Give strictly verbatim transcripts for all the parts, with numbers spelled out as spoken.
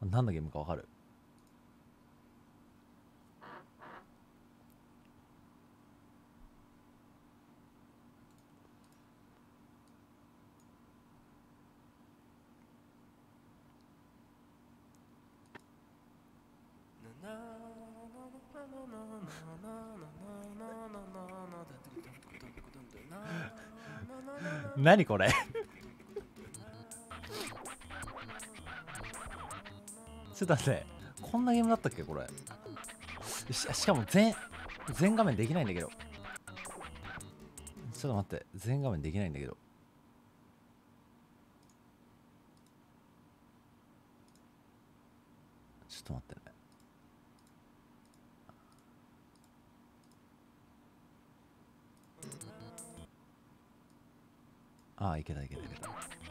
何のゲームかわかる？何これちょっと待って、こんなゲームだったっけこれ。し, しかも全全画面できないんだけど。ちょっと待って、全画面できないんだけど。ちょっと待ってね。ああ、いけたいけたいけた。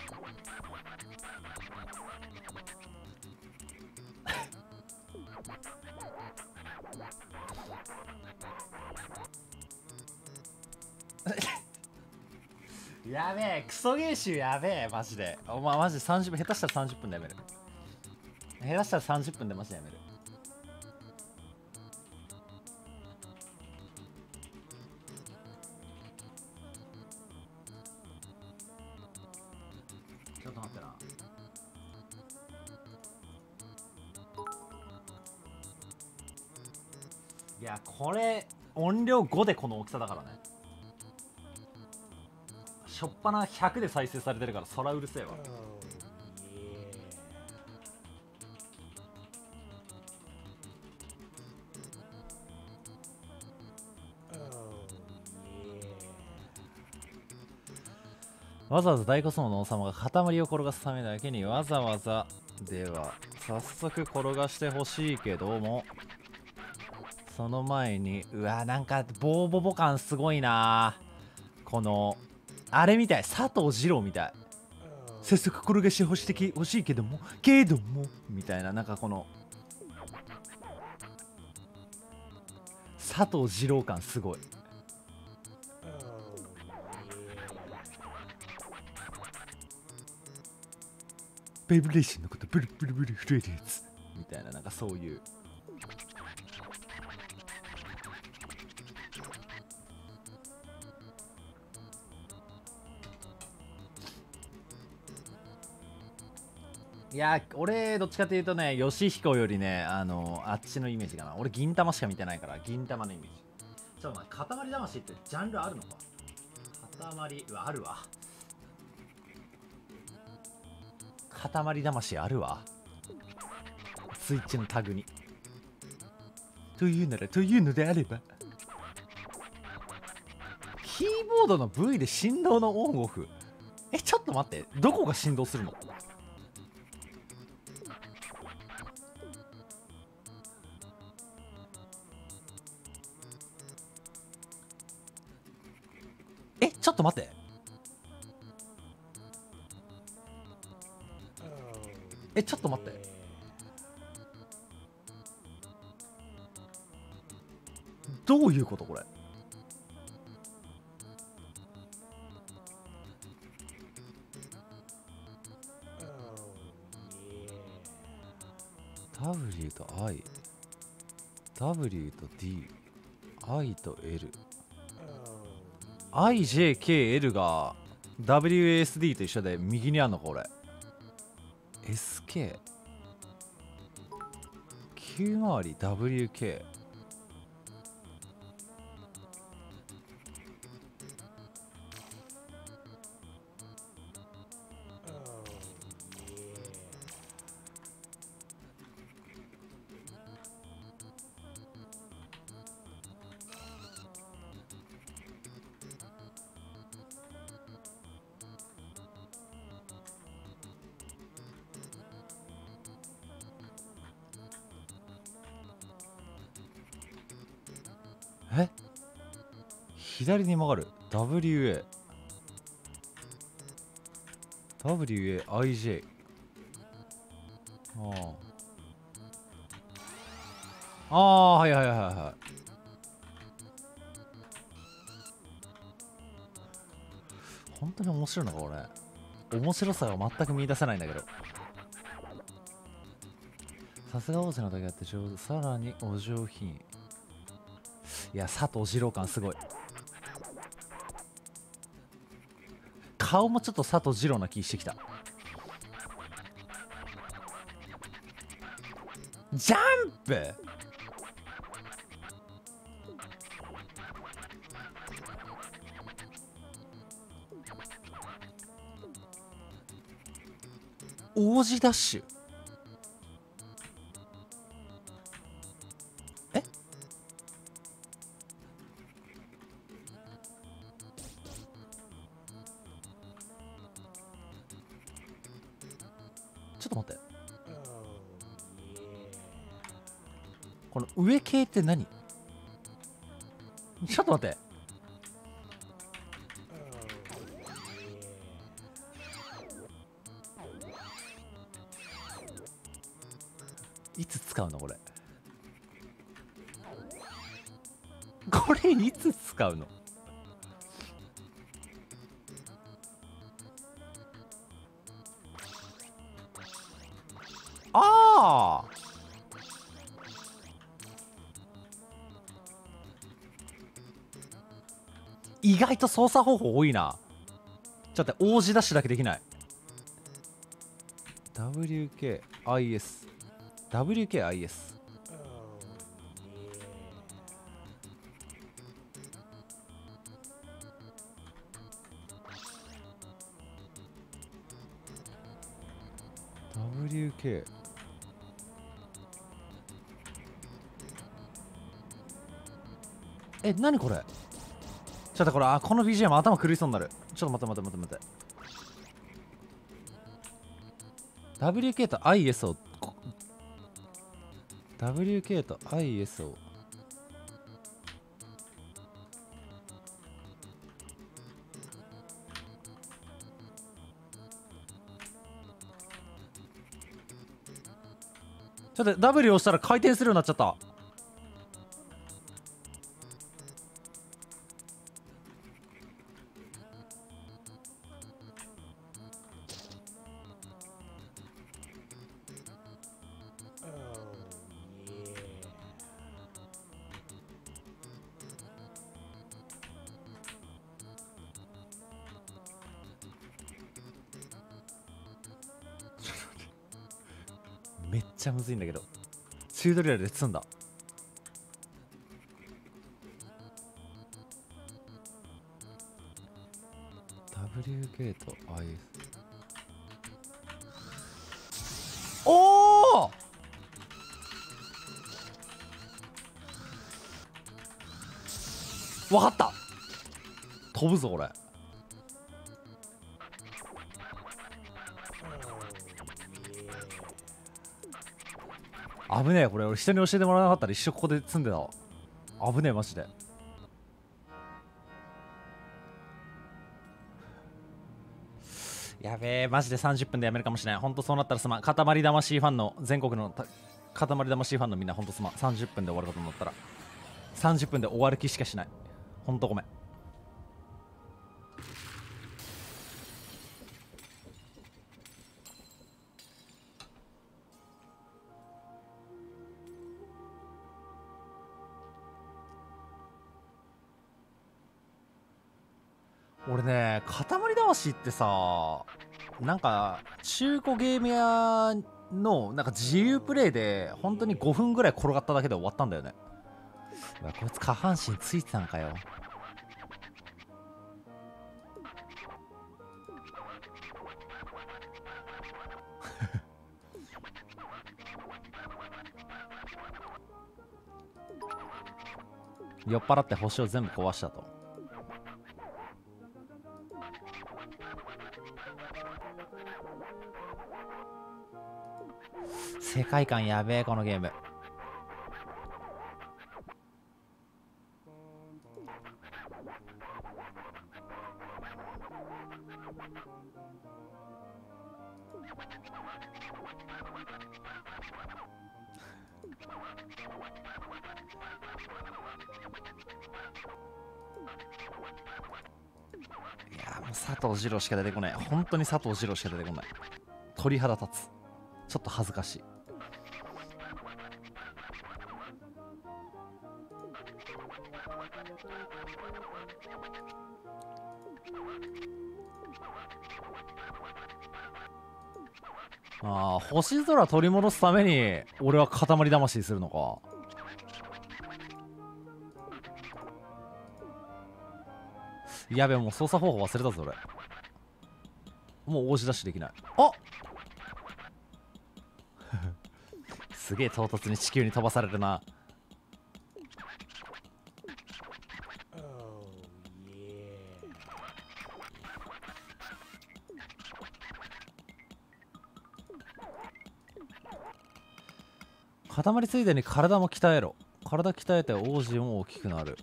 やべえ、クソゲー集やべえ、マジで。お前マジでさんじゅっぷん、下手したらさんじゅっぷんでやめる。下手したらさんじゅっぷんでマジでやめる。ちょっと待ってな。いや、これ、音量ごでこの大きさだからね。しょっぱなひゃくで再生されてるから、そらうるせえわ。わざわざ大コスモの王様が塊を転がすためだけにわざわざでは早速転がしてほしいけども、その前に、うわ、なんかボーボボ感すごいな。このあれみたい、佐藤二朗みたい。早速転がしてほしいほしいけどもけどもみたいな、なんかこの佐藤二朗感すごい。ベイブレーションのことブルブルブル震えるやつみたいな、なんかそういう。いや、俺どっちかというとね、ヨシヒコよりね、あのあっちのイメージかな。俺銀玉しか見てないから、銀玉のイメージ。ちょっと待って、塊魂ってジャンルあるのか。塊、うわ、あるわ。塊魂あるわ、スイッチのタグに。というなら、というのであれば、キーボードの V で振動のオンオフ。え、ちょっと待って、どこが振動するの？え、ちょっと待って、え、ちょっと待って、どういうことこれ。W と I、 W と D、 I と L、 アイジェーケーエル が ダブリューエーエスディー と一緒で右にあんのか俺。 エスケー、 Q 回り ダブリューケー。え、左に曲がる ダブリューエー、 ダブリューエーアイジェー。 ああああ、はいはいはいはい。本当に面白いのか俺。面白さが全く見出せないんだけど。 さすが王子のだけあって上手。さらにお上品。いや、佐藤二郎感すごい。顔もちょっと佐藤二郎な気してきた。ジャンプ王子ダッシュ。えちょっと待って、この上系って何？ちょっと待って、いつ使うのこれ。これいつ使うの？ああ、意外と操作方法多いな。ちょっと待って、王子ダッシュだけできない。 ダブリューケーアイエス ダブリューケーアイエス ダブリューケー え、何これ。ちょっと待って、これ、あ、この ビージーエム 頭狂いそうになる。ちょっと待って待って待って待って。 ダブリューケー と アイエス を ダブリューケー と アイエス をちょっと W 押したら回転するようになっちゃった。めっちゃむずいんだけど、チュートリアルで積んだ。ダブリューケー と アイエス。 おお、わかった、飛ぶぞこれ。危ねえ、これ俺人に教えてもらわなかったら一生ここで積んでたわ。危ねえマジで。やべえ、マジでさんじゅっぷんでやめるかもしれない。ほんとそうなったらすまん。塊魂ファンの全国の塊魂ファンのみんなほんとすまん。さんじゅっぷんで終わるかと思ったらさんじゅっぷんで終わる気しかしない。ほんとごめん。俺ね、塊魂ってさ、なんか中古ゲーム屋のなんか自由プレイで本当にごふんぐらい転がっただけで終わったんだよね。うわ、こいつ下半身ついてたんかよ。酔っ払って星を全部壊したと。世界観やべえこのゲーム。いやもう佐藤二郎しか出てこない。本当に佐藤二郎しか出てこない。鳥肌立つ。ちょっと恥ずかしい。 ああ、星空取り戻すために俺は塊魂するのか。やべえ、もう操作方法忘れたぞ俺。もう王子ダッシュできない。あすげえ唐突に地球に飛ばされるな。塊ついでに体も鍛えろ。体鍛えて王子も大きくなる。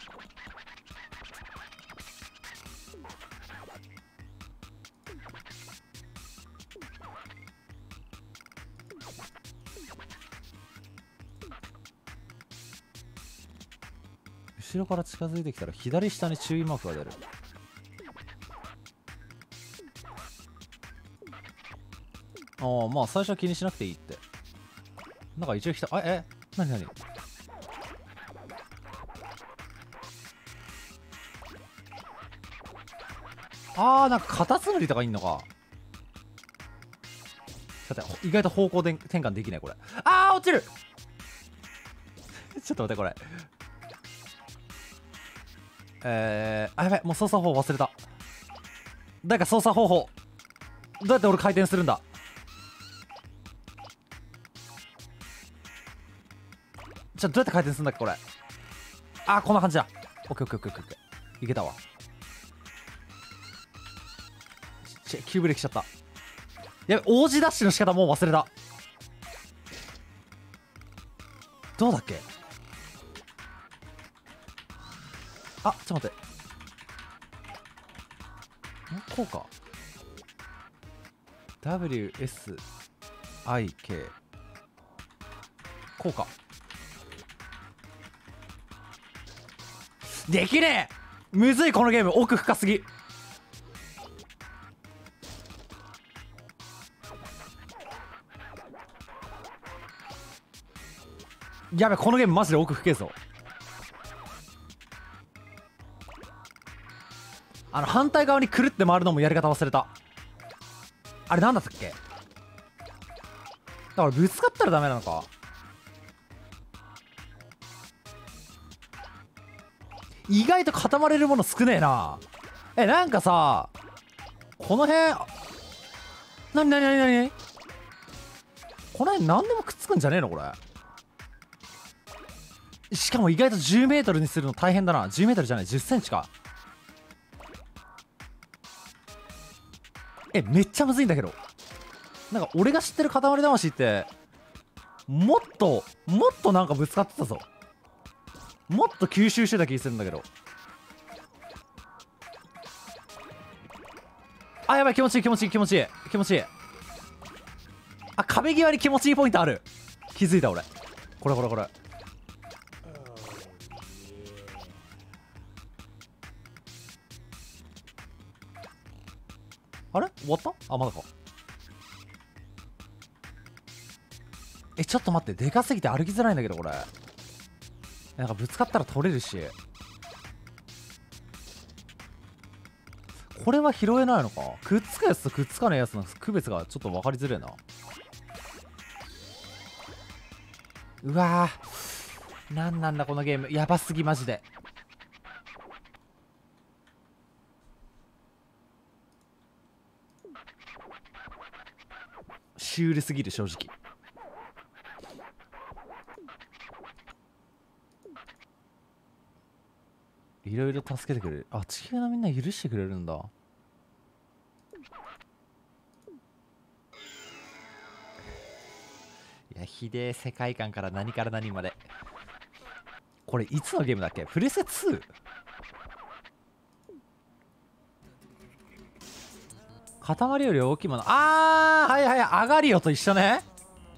後ろから近づいてきたら左下に注意マークが出る。ああ、まあ最初は気にしなくていいって。なんか一応来た。あ、え、なになに。あー、なんかカタツムリとかいんのか。さて、意外と方向転換できないこれ。あー、落ちるちょっと待ってこれ。えー、あ、やべ、もう操作方法忘れた。誰か操作方法。どうやって俺回転するんだ。ちょっとどうやって回転するんだっけこれ。あー、こんな感じだ。オッケーオッケーオッケーオッケー。いけたわ。ち急ブレーキしちゃった。やべ、王子ダッシュの仕方もう忘れた。どうだっけ。あ、ちょっと待って。んこうか。 ダブリューエスアイケー こうか。できねえ。むずいこのゲーム、奥深すぎ。やべ、このゲームマジで奥深いぞ。あの反対側にくるって回るのもやり方忘れた。あれなんだったっけ。だからぶつかったらダメなのか。意外と固まれるもの少ねえな。え、なんかさ、この辺なになになになに、この辺何でもくっつくんじゃねえのこれ。しかも意外とじゅうメートルにするの大変だな。じゅうメートルじゃない、じゅっセンチか。え、めっちゃむずいんだけど。なんか俺が知ってる塊魂ってもっともっとなんかぶつかってたぞ。もっと吸収してた気するんだけど。あ、やばい、気持ちいい気持ちいい気持ちいい気持ちいい。あ、壁際に気持ちいいポイントある。気づいた俺。これこれこれ。あれ終わった。あ、まだか。え、ちょっと待って、でかすぎて歩きづらいんだけどこれ。なんかぶつかったら取れるし、これは拾えないのか。くっつくやつとくっつかないやつの区別がちょっと分かりづれえな。うわー、なんなんだこのゲーム、やばすぎマジで。シュールすぎる正直。いろいろ助けてくれる。あ、地球のみんな許してくれるんだ。いや、ひでえ世界観から何から何まで。これいつのゲームだっけ。プレステツー。塊より大きいもの。あー、はいはい、アガリオと一緒ね。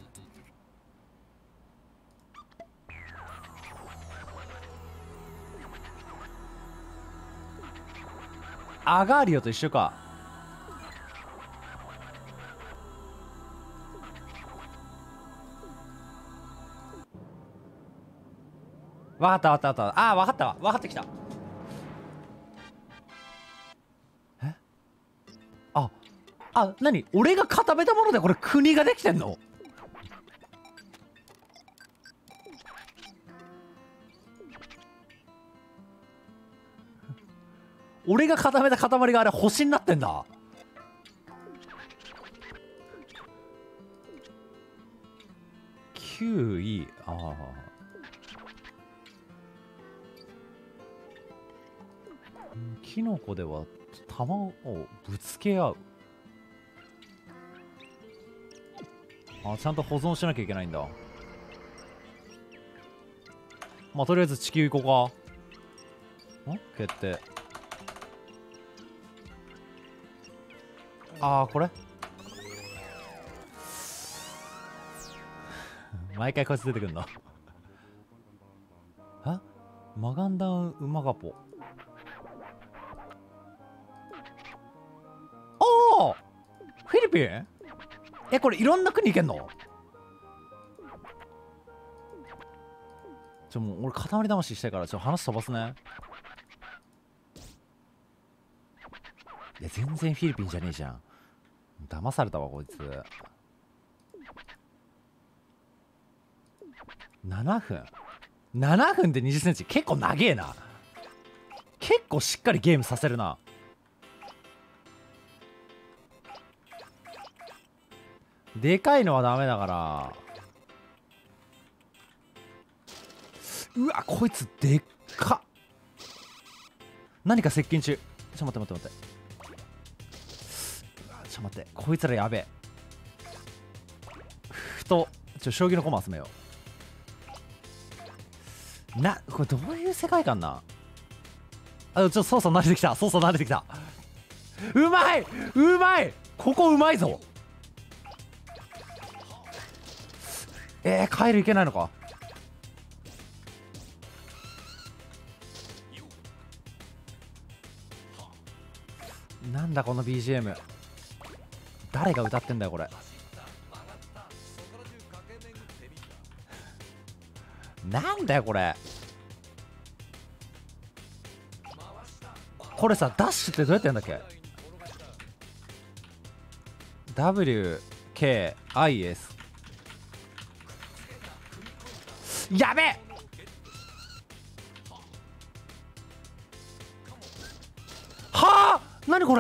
アガリオと一緒か。 わかったわかったわかった。ああ、わかったわ。わかってきた。えあ、あ、なに俺が固めたものでこれ国ができてんの？俺が固めた塊があれ星になってんだ。きゅうい、ああ。キノコでは卵をぶつけ合う。あ、ちゃんと保存しなきゃいけないんだ。まあとりあえず地球行こうか。ん決定。ああ、これ毎回こいつ出てくるんだ。あ、マガンダウンウマガポ。おお、フィリピン？え、これいろんな国行けんの？ちょ、もう俺塊魂したいからちょっと話飛ばすね。いや全然フィリピンじゃねえじゃん。騙されたわこいつ。ななふんななふんでにじゅっセンチ、結構長えな。結構しっかりゲームさせるな。でかいのはダメだから。うわ、こいつでっか。何か接近中。ちょっと待って待って待って。ちょっと待って、こいつらやべえ。ふとちょ将棋の駒集めよう。な、これどういう世界観な。あ、ちょっと操作慣れてきた。操作慣れてきた。うまいうまい、ここうまいぞ。えー、カエルいけないのか。なんだこの ビージーエム。 誰が歌ってんだよこれ。なんだよこれ。これさ、ダッシュってどうやってやんだっけ？ ダブリューケーアイエス。 やべえ。はあ、なにこれ。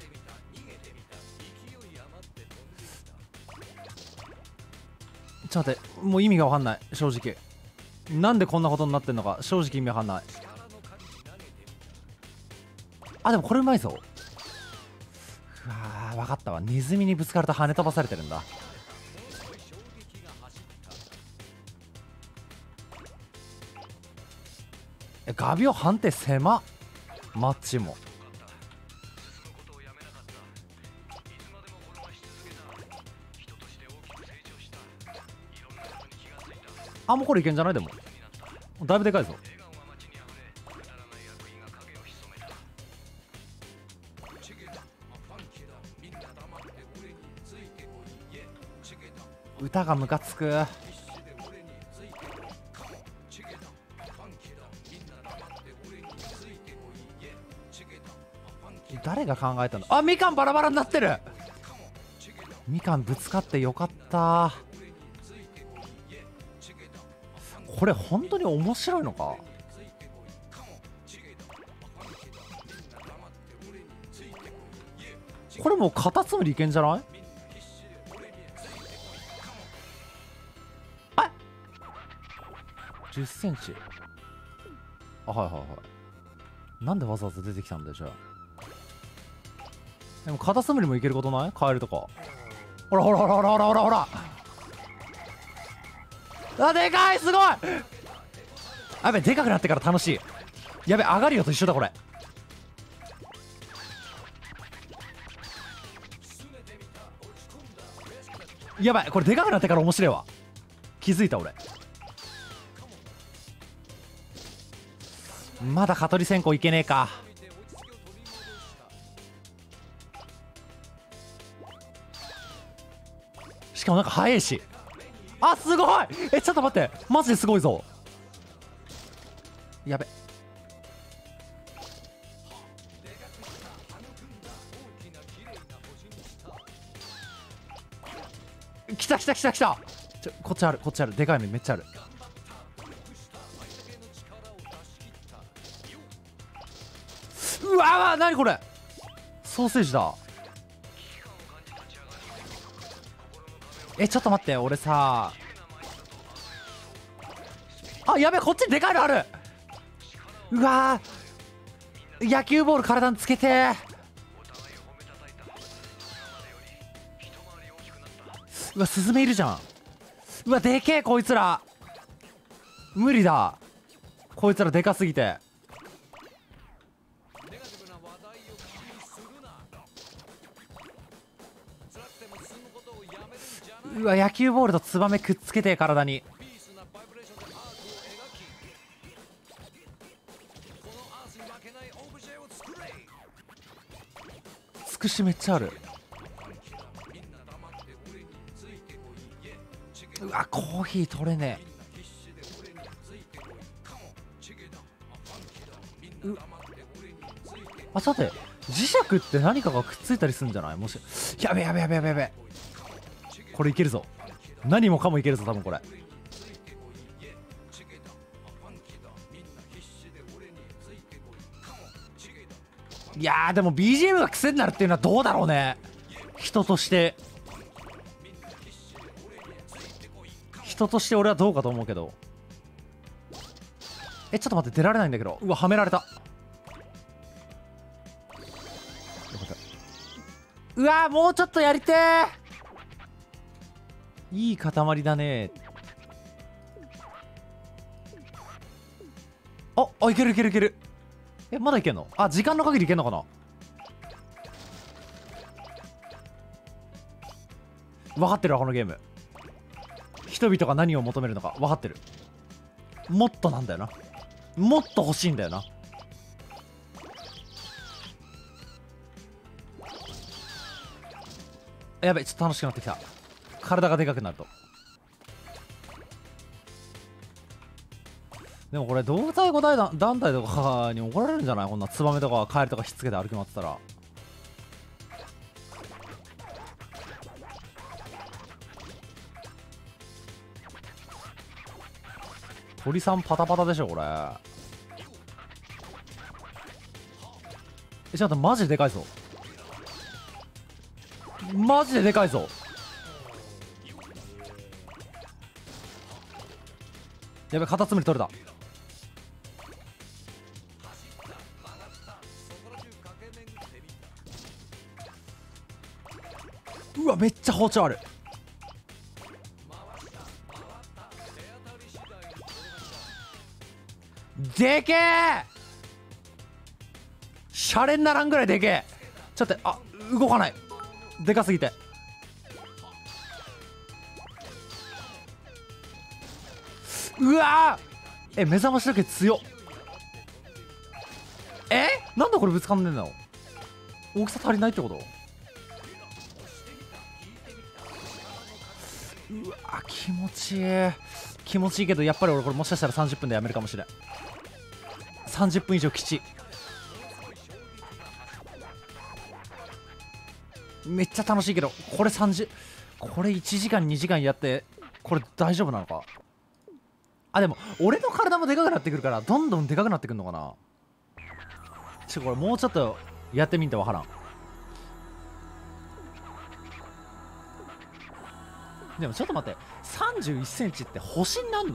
ちょっと待って、もう意味が分かんない正直。なんでこんなことになってんのか正直意味わかんない。あ、でもこれうまいぞ。うわー、分かったわ。ネズミにぶつかると跳ね飛ばされてるんだ。え、画鋲判定狭っ。マッチもあ、もうこれいけんじゃない。でもだいぶでかいぞ。歌がムカつく。誰が考えたの。あ、みかんバラバラになってる。みかんぶつかってよかった。これ本当に面白いのか。これもうカタツムリいけんじゃない。あっ、じゅっセンチ。あ、はいはいはい。なんでわざわざ出てきたんだよじゃあ。でもカタツムリもいけることない？カエルとか。ほらほらほらほらほらほらほら。あ、でかい、すごい。やべ、でかくなってから楽しい。やべ、上がるよと一緒だこれ。やばい、これでかくなってから面白いわ。気づいた俺。まだ蚊取り線香いけねえか。しかもなんか速いし。あ、すごい。え、ちょっと待って、マジですごいぞ。 やべ。来た来た来た来た。ちょ、こっちあるこっちある。でかいのめっちゃある。うわー、なにこれ、ソーセージだ。え、ちょっと待って、俺さ、あ、やべえ、こっちにでかいのある。うわー、野球ボール体につけてー。うわ、スズメいるじゃん。うわ、でけえこいつら。無理だ、こいつらでかすぎて。うわ、野球ボールとツバメくっつけて体に。つくしめっちゃある。うわ、コーヒー取れねえ。うあ、さて、磁石って何かがくっついたりするんじゃない？もし、やべやべやべやべやべ。これいけるぞ。何もかもいけるぞ、多分これ。いやー、でも ビージーエム が癖になるっていうのはどうだろうね。人として人として俺はどうかと思うけど。え、ちょっと待って、出られないんだけど。うわ、はめられた。うわー、もうちょっとやりてー。いい塊だね。ああ、いけるいけるいける。え、まだいけんの？あ、時間の限りいけんのかな。分かってるわ、このゲーム。人々が何を求めるのか分かってる。もっとなんだよな。もっと欲しいんだよな。やべ、ちょっと楽しくなってきた。体がでかくなると。でもこれ動物愛護団団体とかに怒られるんじゃない？こんなツバメとかカエルとかひっつけて歩き回ってたら。鳥さんパタパタでしょこれ。え、ちょっとマジででかいぞ。マジででかいぞ。やべ、カタツムリ取れた。うわ、めっちゃ包丁ある。でけえ。シャレにならんぐらいでけえ。ちょっと、あ、動かない。でかすぎて。うわー、え、目覚まし時計強っ。え、なんでこれぶつかんねんの？大きさ足りないってこと？うわー、気持ちいい。気持ちいいけど、やっぱり俺これもしかしたらさんじゅっぷんでやめるかもしれん。さんじゅっぷん以上きち。めっちゃ楽しいけど、これさんじゅう、これいちじかんにじかんやって、これ大丈夫なのか。あ、でも俺の体もでかくなってくるからどんどんでかくなってくるのかな。ちょ、これもうちょっとやってみんとわからん。でもちょっと待って、さんじゅういっセンチって星になんの？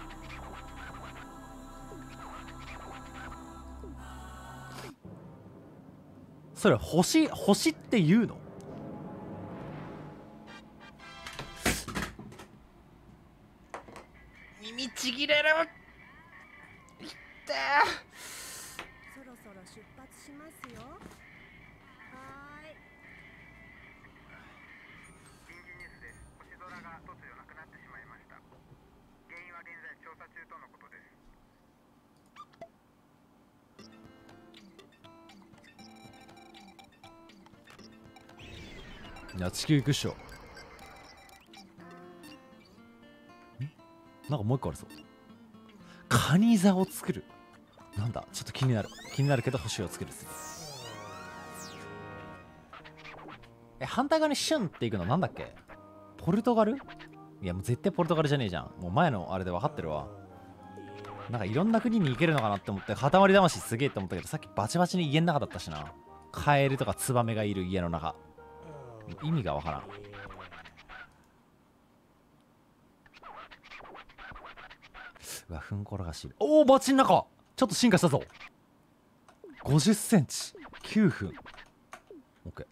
それ星、星って言うの？耳ちぎれる。いってー。 そろそろ出発しますよ。はーい。 緊急ニュースです。星空が突如なくなってしまいました。原因は現在調査中とのことです。 いや、地球行くっしょ。ん、なんかもう一個あるぞ。カニ座を作る。 なんだちょっと気になる気になるけど星をつける。え反対側にシュンっていくのなんだっけ？ポルトガル？いやもう絶対ポルトガルじゃねえじゃん。もう前のあれで分かってるわ。なんかいろんな国に行けるのかなって思って塊魂すげえって思ったけど、さっきバチバチに家の中だったしな。カエルとかツバメがいる家の中、意味がわからん。うわふんころがしい。おお街の中ちょっと進化したぞ。ごじゅっセンチきゅうふん。 OK。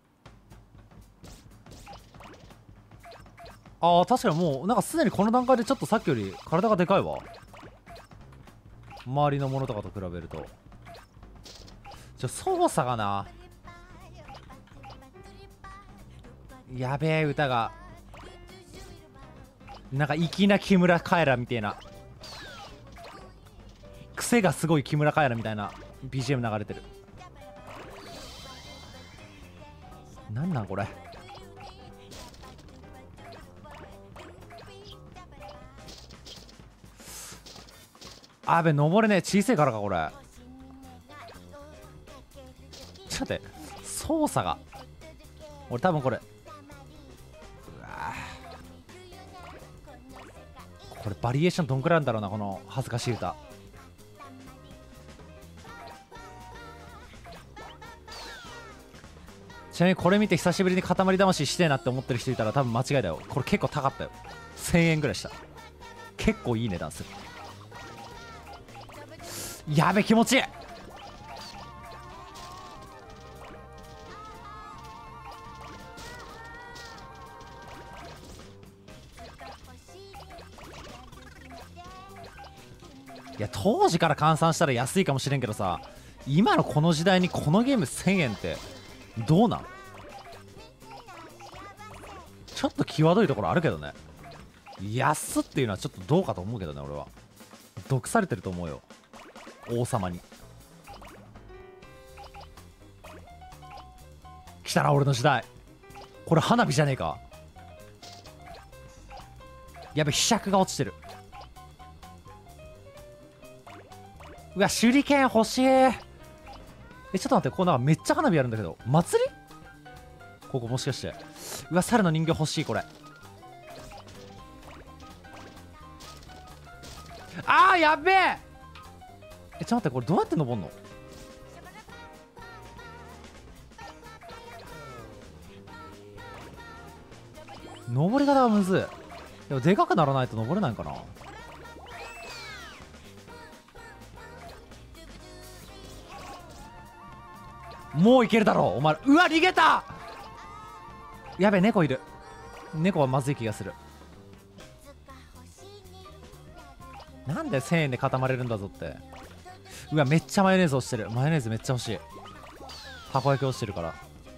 あー確かにもうなんかすでにこの段階でちょっとさっきより体がでかいわ、周りのものとかと比べると。ちょ操作がな、やべえ歌がなんか粋な木村カエラみたいな、癖がすごい木村カエラみたいな ビージーエム 流れてる。なんなんこれ。あべ登れねえ、小さいからかこれ。ちょっと待って操作が俺多分これ、うわこれバリエーションどんくらいあるんだろうな、この恥ずかしい歌。ちなみにこれ見て久しぶりに塊魂してえなって思ってる人いたら多分間違いだよ。これ結構高かったよ。せんえんぐらいした。結構いい値段する。やべ気持ちいい。いや当時から換算したら安いかもしれんけどさ、今のこの時代にこのゲームせんえんってどうなん？ちょっと際どいところあるけどね。安っていうのはちょっとどうかと思うけどね。俺は毒されてると思うよ王様に。来たな俺の時代。これ花火じゃねえか。やべひしゃくが落ちてる。うわ手裏剣欲しい。えちょっと待って、こうなんかめっちゃ花火やるんだけど祭りここもしかして。うわ猿の人形欲しいこれ。あーやべえ。えちょっと待って、これどうやって登んの？登り方がむずい。でもでかくならないと登れないんかな。もういけるだろうお前。うわ逃げた。やべえ猫いる。猫はまずい気がする。なんでせんえんで固まれるんだぞって。うわめっちゃマヨネーズ落ちてる。マヨネーズめっちゃ欲しい。たこ焼き落ちてるから。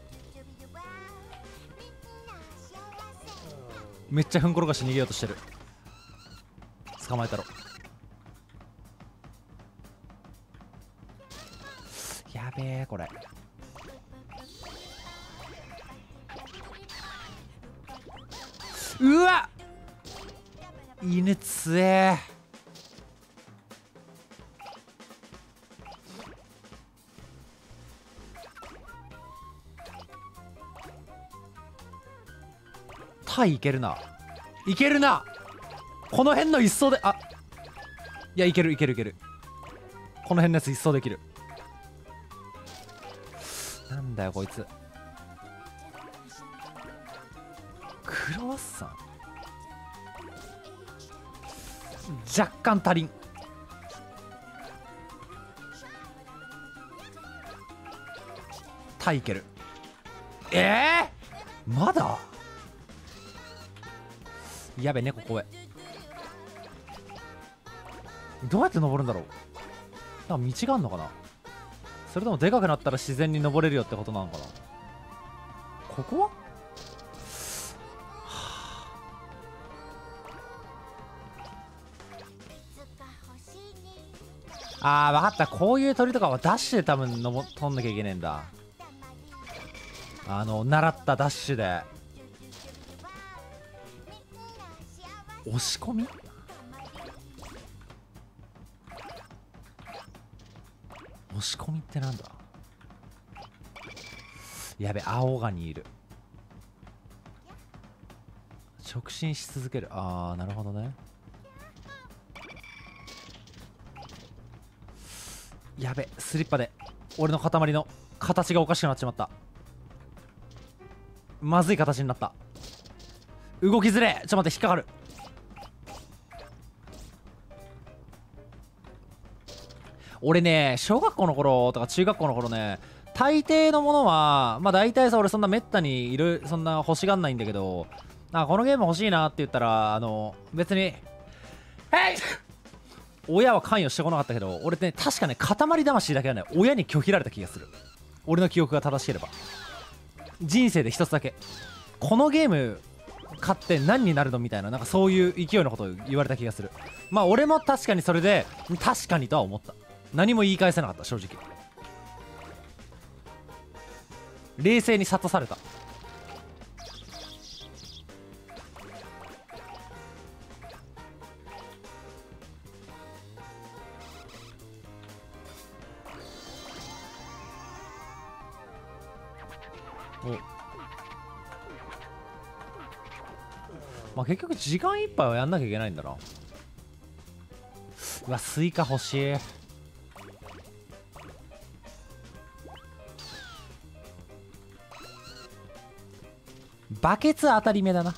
めっちゃふんころがし逃げようとしてる。捕まえたろ。やべえこれ。うわ犬つえー。タイいけるな。いけるな。この辺の一層で、あいやいけるいけるいける。この辺のやつ一掃できる。なんだよこいつ。クロワッサン若干足りん。タイいける。ええー、まだやべ猫怖え。どうやって登るんだろう。なんか道があんのかな。それともでかくなったら自然に登れるよってことなのかな。ここは、はあ、あー分かった。こういう鳥とかはダッシュで多分のぼ飛んなきゃいけねえんだ。あの習ったダッシュで押し込み。 押し込みってなんだ。やべ、青ガニいる。直進し続ける。あー、なるほどね。やべ、スリッパで俺の塊の形がおかしくなっちまった。まずい形になった。動きづれ。ちょっと待って、引っかかる。俺ね、小学校の頃とか中学校の頃ね、大抵のものはまあ大体さ、俺そんなめったにいる、そんな欲しがんないんだけど、あ、このゲーム欲しいなって言ったら、あの別に「ヘイ!」親は関与してこなかったけど、俺ね、確かね、塊魂だけはね、親に拒否られた気がする。俺の記憶が正しければ。人生で一つだけ、このゲーム買って何になるのみたいな、なんかそういう勢いのことを言われた気がする。まあ俺も確かにそれで確かにとは思った。何も言い返せなかった、正直。冷静に諭された。お、まあ結局時間いっぱいはやんなきゃいけないんだな。うわ、スイカ欲しい。バケツ当たり目だな。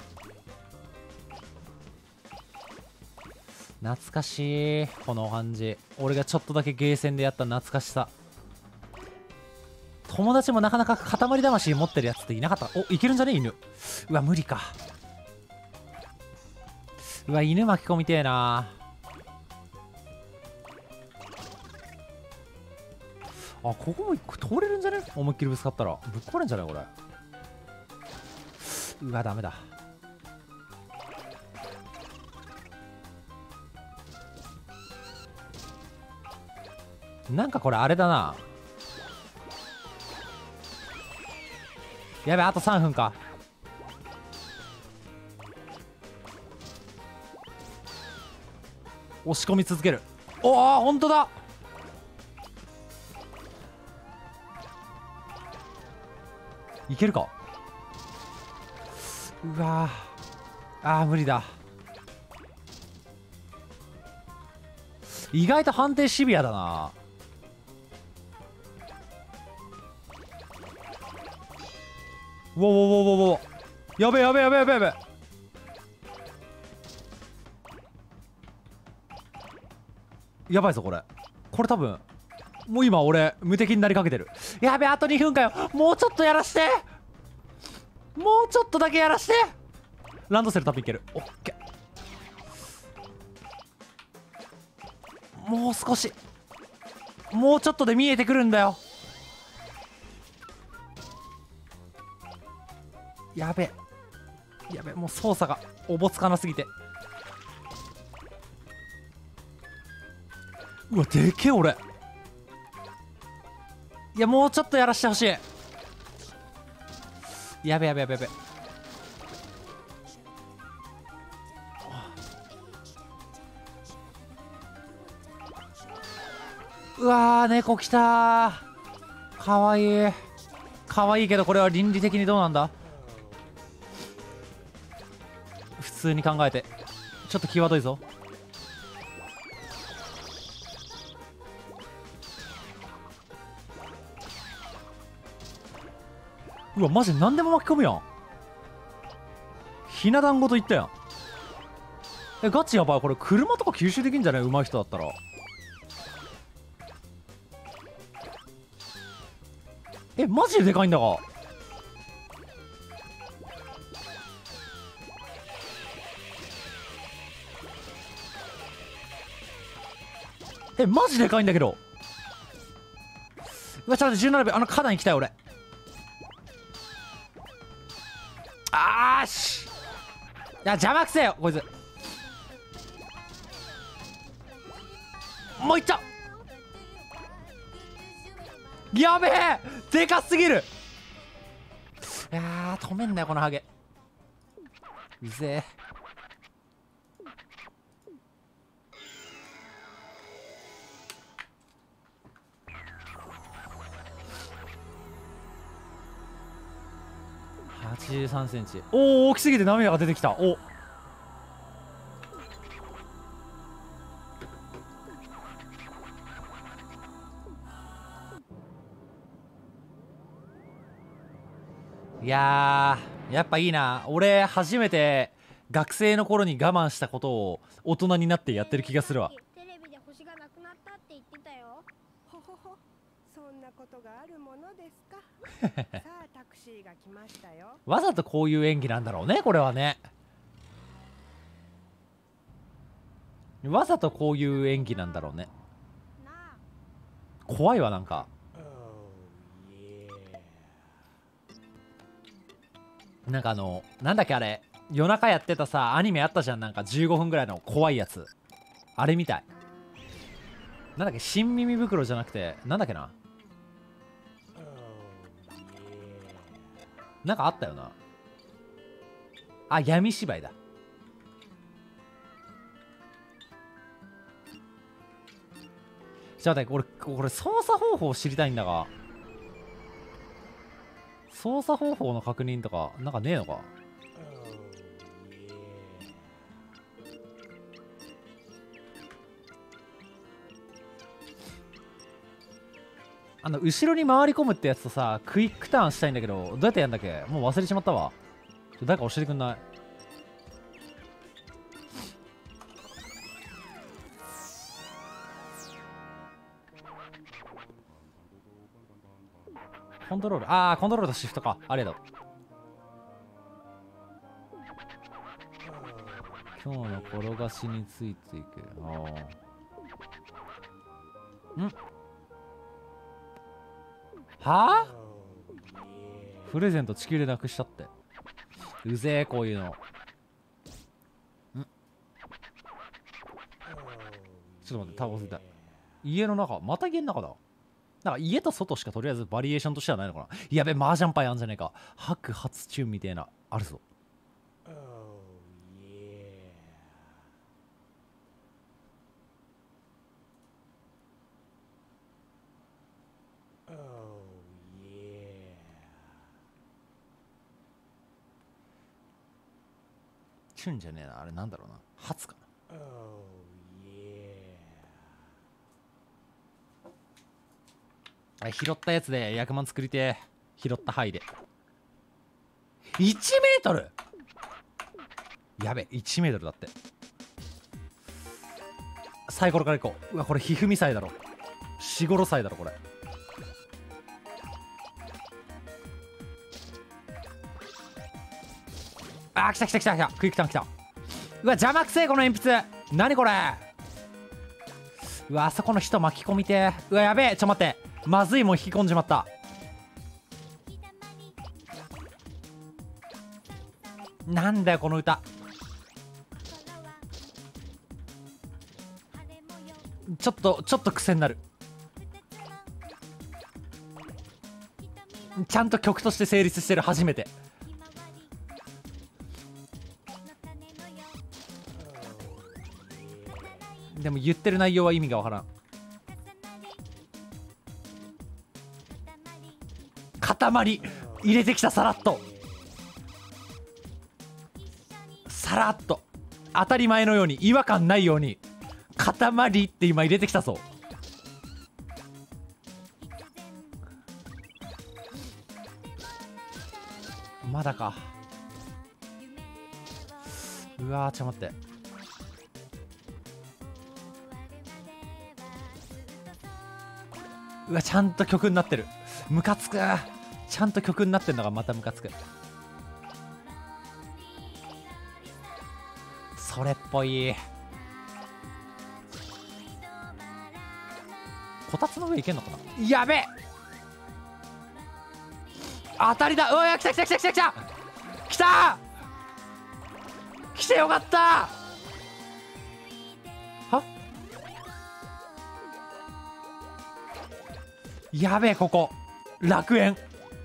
懐かしい、この感じ。俺がちょっとだけゲーセンでやった懐かしさ。友達もなかなか塊魂持ってるやつっていなかった。お、いけるんじゃね犬。うわ、無理か。うわ、犬巻き込みてえな。あ、ここも通れるんじゃね。思いっきりぶつかったらぶっ壊れんじゃないこれ。うわ、ダメだ。なんかこれあれだな。やべ、あとさんぷんか。押し込み続ける。おお、ほんとだ。いけるか。うわー、あー無理だ。意外と判定シビアだな。うわうわうわうわうわ、やべやべやべやべやべ。やばいぞこれ。これ多分もう今俺無敵になりかけてる。やべ、あとにふんかよ。もうちょっとやらして、もうちょっとだけやらして。ランドセル多分いける。オッケー。もう少し、もうちょっとで見えてくるんだよ。やべやべ、もう操作がおぼつかなすぎて。うわ、でけえ俺。いや、もうちょっとやらしてほしい。やべやべやべやべ。うわー、猫きたー。かわいいかわいいけど、これは倫理的にどうなんだ。普通に考えてちょっと際どいぞ。うわ、マジ何でも巻き込むやん。ひな壇ごといったやん。え、ガチやばい。これ車とか吸収できんじゃない、上手い人だったら。え、マジででかいんだが。え、マジでかいんだけど。うわ、ちょっと待って、じゅうななびょう。あの花壇行きたい俺。あーし、いや、邪魔くせえよこいつ。もういった。やべえ、でかすぎる。いやー、止めんなよこのハゲ。うぜえ。 ちじゅうさんセンチ。おお、大きすぎて涙が出てきた。お、いやー、やっぱいいな。俺初めて学生の頃に我慢したことを大人になってやってる気がするわ。 テレビで星がなくなったって言ってたよ。ほほほ、そんなことがあるものですか。さあタクシーが来ましたよ。 わざとこういう演技なんだろうね、これはね。わざとこういう演技なんだろうね。 なあ、 怖いわ、なんか。なんかあの、なんだっけあれ、夜中やってたさ、アニメあったじゃん、なんかじゅうごふんぐらいの怖いやつ。あれみたい。なんだっけ、新耳袋じゃなくて、なんだっけな。なんかあったよな。あ、闇芝居だ。じゃあ待って、これ、これ操作方法知りたいんだが。操作方法の確認とか、なんかねえのか。あの、後ろに回り込むってやつとさ、クイックターンしたいんだけど、どうやってやんだっけ。もう忘れちまったわ。ちょ誰か教えてくんない？コントロール、ああ、コントロールとシフトか。ありがとう。今日の転がしについていけ。ああ。んはあ、プレゼント地球でなくしたって。うぜえ、こういうの。んちょっと待って、タバコ吸いたい。家の中、また家の中だ。なんか家と外しかとりあえずバリエーションとしてはないのかな。やべ、麻雀パイあんじゃねえか。白初チュンみたいな、あるぞ。チュンじゃねえな、あれなんだろうな。初かな。あ、拾ったやつで薬満作りてー。拾った範囲でいちメートル。やべ、いちメートルだって。サイコロからいこう。うわ、これひふみ祭だろ。しごろ祭だろこれ。あー、来た来た来た来た。クイックターン来た。うわ、邪魔くせえこの鉛筆。何これ。うわ、あそこの人巻き込みてー。うわ、やべえ、ちょ待って、まずいもん引き込んじまった。なんだよこの歌。ちょっとちょっと癖になる。ちゃんと曲として成立してる。初めて。でも言ってる内容は意味がわからん。塊入れてきた。さらっとさらっと当たり前のように違和感ないように塊って今入れてきたぞ。まだか。うわー、ちょっと待って。うわ、ちゃんと曲になってる。ムカつく。ちゃんと曲になってんのがまたムカつく。それっぽい。こたつの上いけんのかな。やべえ、当たりだ。うわ、来た来た来た来た来た来た来てよかった。は、やべえ、ここ楽園。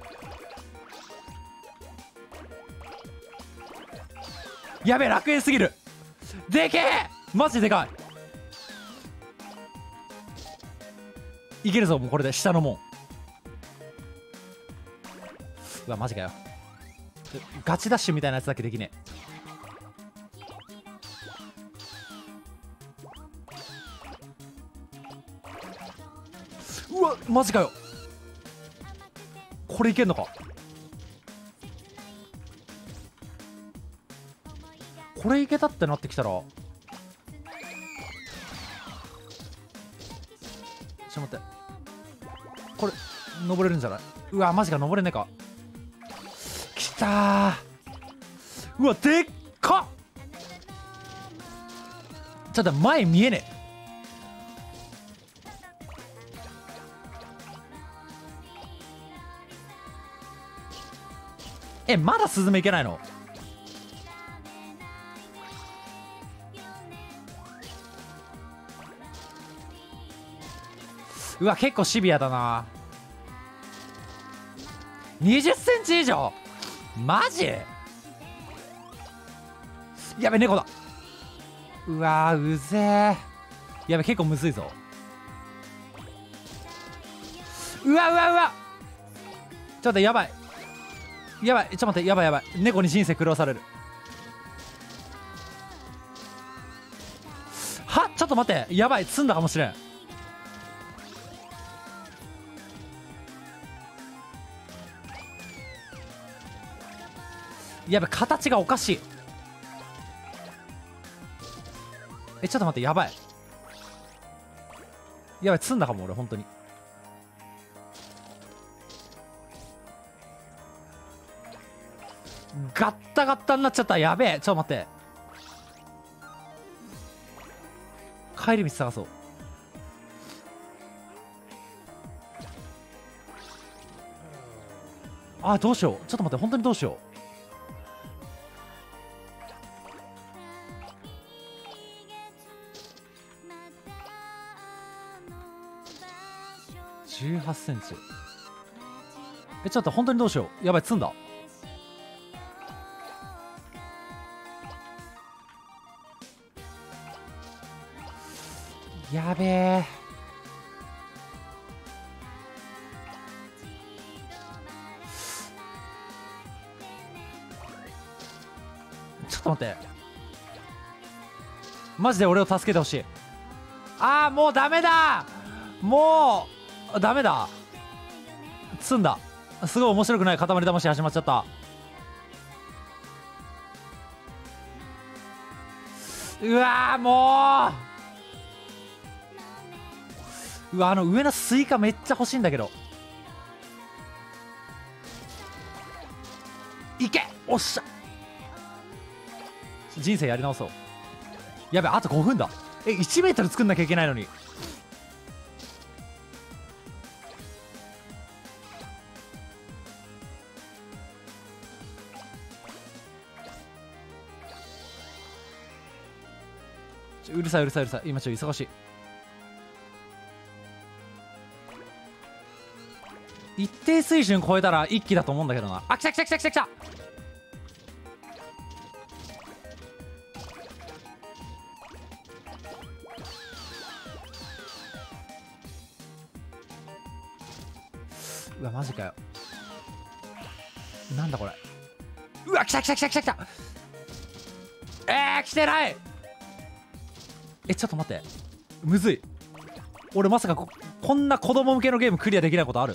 やべえ、楽園すぎる。でけえ、マジでかい。いけるぞ、もうこれで下のもん。うわ、マジかよ。 ガチダッシュみたいなやつだけできねえ。うわマジかよ。これいけんのか。これいけたってなってきたら、ちょっと待って、これ登れるんじゃない。うわマジか、登れねえか。きたー。うわでっかっ。ちょっと前見えねえ。えまだスズメいけないの。うわ結構シビアだな。にじゅっセンチ以上マジやべ。猫だ。うわーうぜー。やべ結構むずいぞ。うわうわうわちょっとやばいやばい。ちょっと待って、やばいやばい。猫に人生狂わされる。はちょっと待って、やばい積んだかもしれん。やべ形がおかしい。えちょっと待って、やばいやばい積んだかも俺本当に。ガッタガッタになっちゃった。やべえちょっと待って、帰り道探そう。あどうしよう。ちょっと待って、本当にどうしよう。じゅうはちセンチ。えちょっと本当にどうしよう。やばい積んだ。やべえ。ちょっと待って、マジで俺を助けてほしい。ああもうダメだ。もうダメだ。積んだ。すごい面白くない塊魂始まっちゃった。うわーもううわあの上のスイカめっちゃ欲しいんだけど。いけおっしゃ。人生やり直そう。やべあとごふんだ。えいちメートル作んなきゃいけないのに。うるさいうるさいうるさい。今ちょっと忙しい。一定水準超えたら一気だと思うんだけどな。あ来た来た来た来た来た。うわマジかよ。なんだこれ。うわ来た来た来た来た来た。えー、来てない。えちょっと待って、むずい。俺まさか こ, こんな子供向けのゲームクリアできないことある。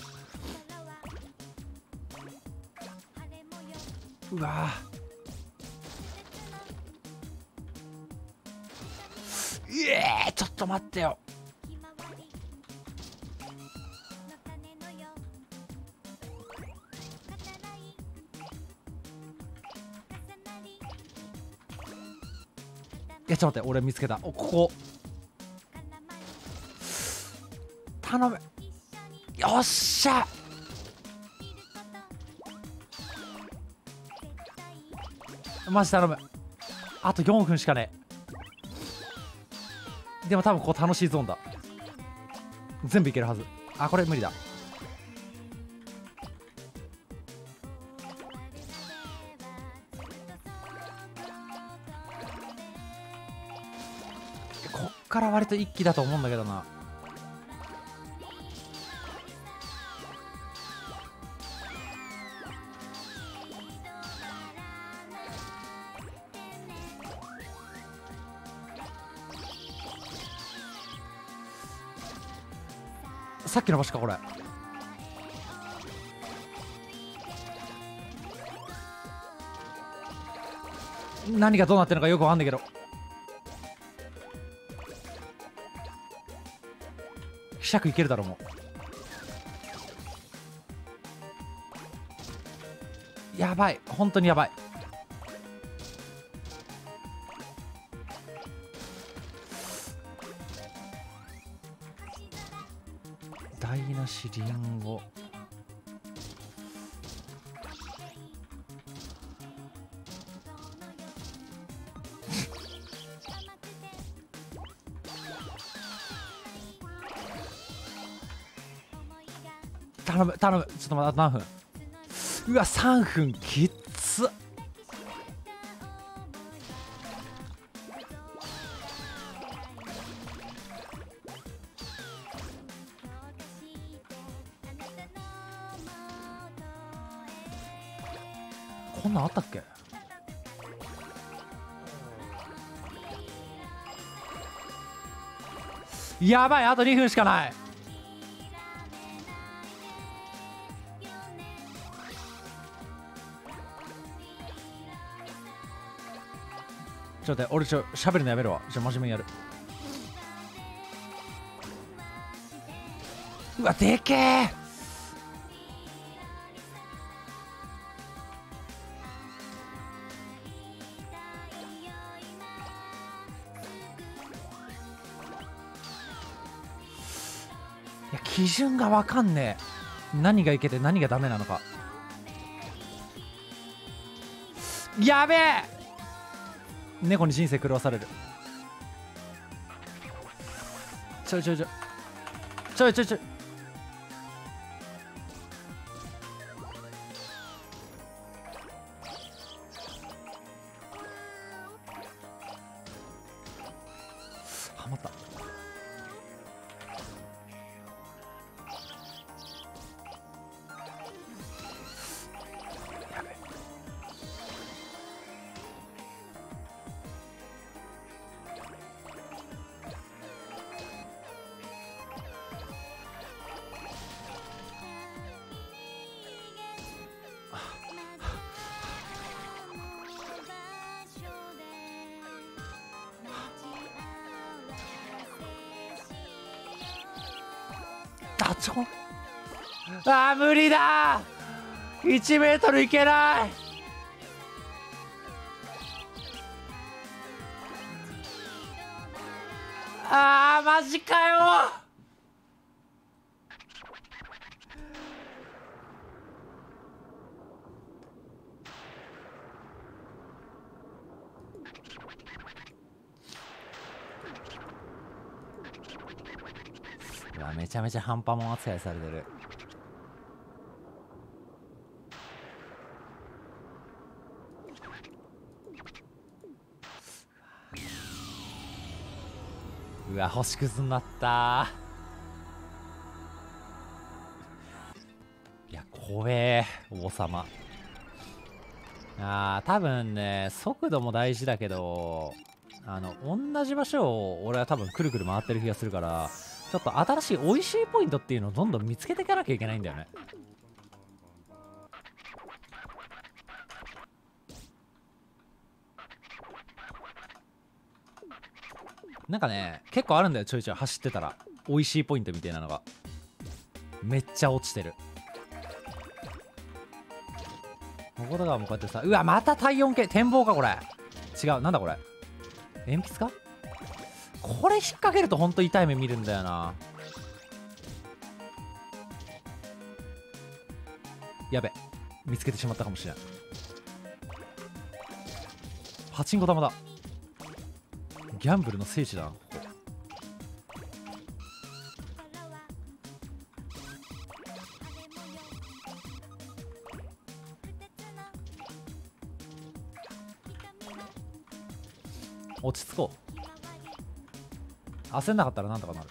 うわーえー、ちょっと待ってよ。いやちょっと待って、俺見つけた。おここ頼む。よっしゃ。マジ頼む。あとよんぷんしかねえ。でも多分ここ楽しいゾーンだ。全部いけるはず。あこれ無理だ。こっから割と一気だと思うんだけどな。 さっきの場所かこれ。何がどうなってるのかよくわかんないけど。ひゃくいけるだろもう。やばい、本当にやばい。台無しリンゴ。頼む頼む、ちょっと待って、あと何分。うわさんぷんきっつ。こんなんあったっけ。やばい、あとにふんしかない。ちょっと待って、俺ちょ喋るのやめるわ。じゃ真面目にやる。うわでけえ。いや基準がわかんねえ。何がいけて何がダメなのか。やべえ、猫に人生狂わされる。ちょいちょいちょいちょいちょいちょい。はまった。やべえ。あちょあー無理だー。いちメートルいけない。あーマジかよ。うわめちゃめちゃ半端もん扱いされてる。うわ星屑になったー。いや怖え王様。あー多分ね速度も大事だけど、あの同じ場所を俺は多分くるくる回ってる気がするから、ちょっと新しい美味しいポイントっていうのをどんどん見つけていかなきゃいけないんだよね。なんかね結構あるんだよ、ちょいちょい走ってたら美味しいポイントみたいなのがめっちゃ落ちてる。こことかもこうやってさ、うわまた体温計展望かこれ。違う、なんだこれ、鉛筆かこれ引っ掛けるとほんと痛い目見るんだよな。やべ見つけてしまったかもしれない。パチンコ玉だ。ギャンブルの聖地だなここ。落ち着こう。焦んなかったらなんとかなる。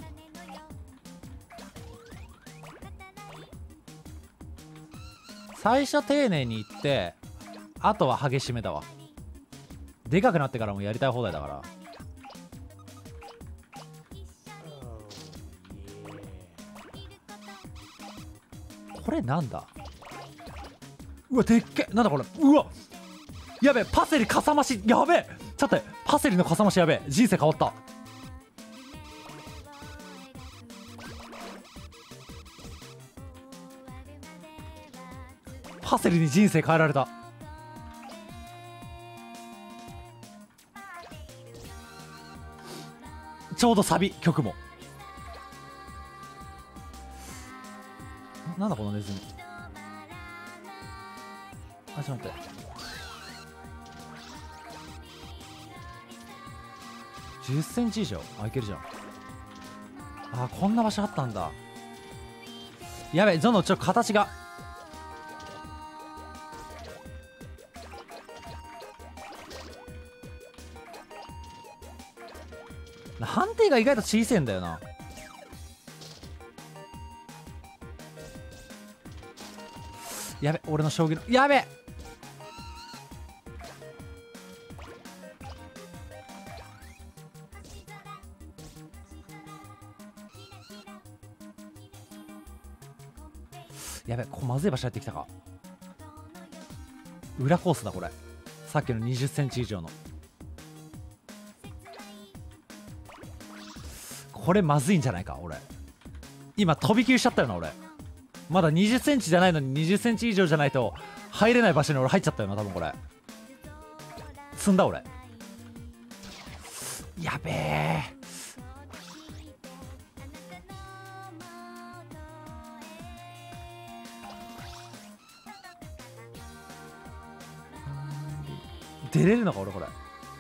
最初丁寧にいって、あとは激しめだわ。でかくなってからもやりたい放題だから。 これなんだ。うわでっけ、なんだこれ。うわやべえ、パセリかさ増し、やべえ、ちょっと待って、パセリのかさ増しやべえ、人生変わった。パセリに人生変えられた。ちょうどサビ曲も。なんだこのネズミ。あ、ちょっと待って。じゅっセンチ以上。あ、いけるじゃん。あ、こんな場所あったんだ。やべえ、どんどんちょっと形が。判定が意外と小さいんだよな。やべ、俺の将棋の、やべ。やべ、ここまずい場所やってきたか。裏コースだこれ。さっきのにじゅっセンチ以上の。これまずいんじゃないか俺。今飛び級しちゃったよな俺。まだにじゅっセンチじゃないのににじゅっセンチ以上じゃないと入れない場所に俺入っちゃったよな多分これ。積んだ俺。やべえ。出れるのか俺これ。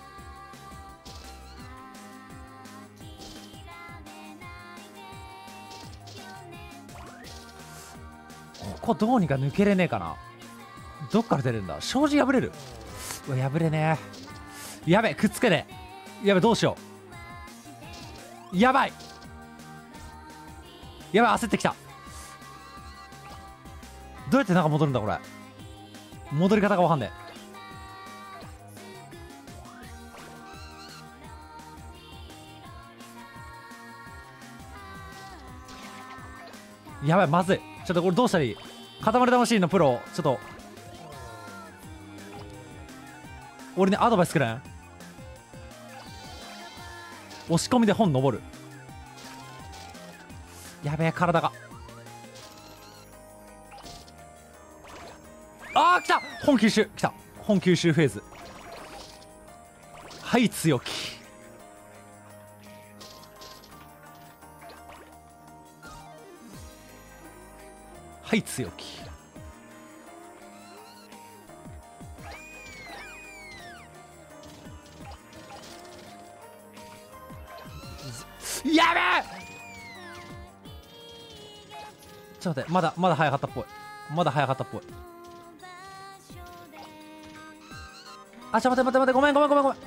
ここどうにか抜けれねえかな。どっから出るんだ。障子破れる。うわ破れねえ。やべくっつけねえ。やべどうしよう。やばいやばい焦ってきた。どうやって中戻るんだこれ。戻り方がわかんねえ。やばいまずい。ちょっとこれどうしたらいい。塊魂のプロちょっと俺にアドバイスくれん。押し込みで本登る。やべえ体が。あー来た。本吸収来た。本吸収フェーズ。はい強気。はい強気。やべえ。ちょっと待ってまだまだ早かったっぽい。まだ早かったっぽい。あちょ待って待って待ってごめんごめんごめんごめん。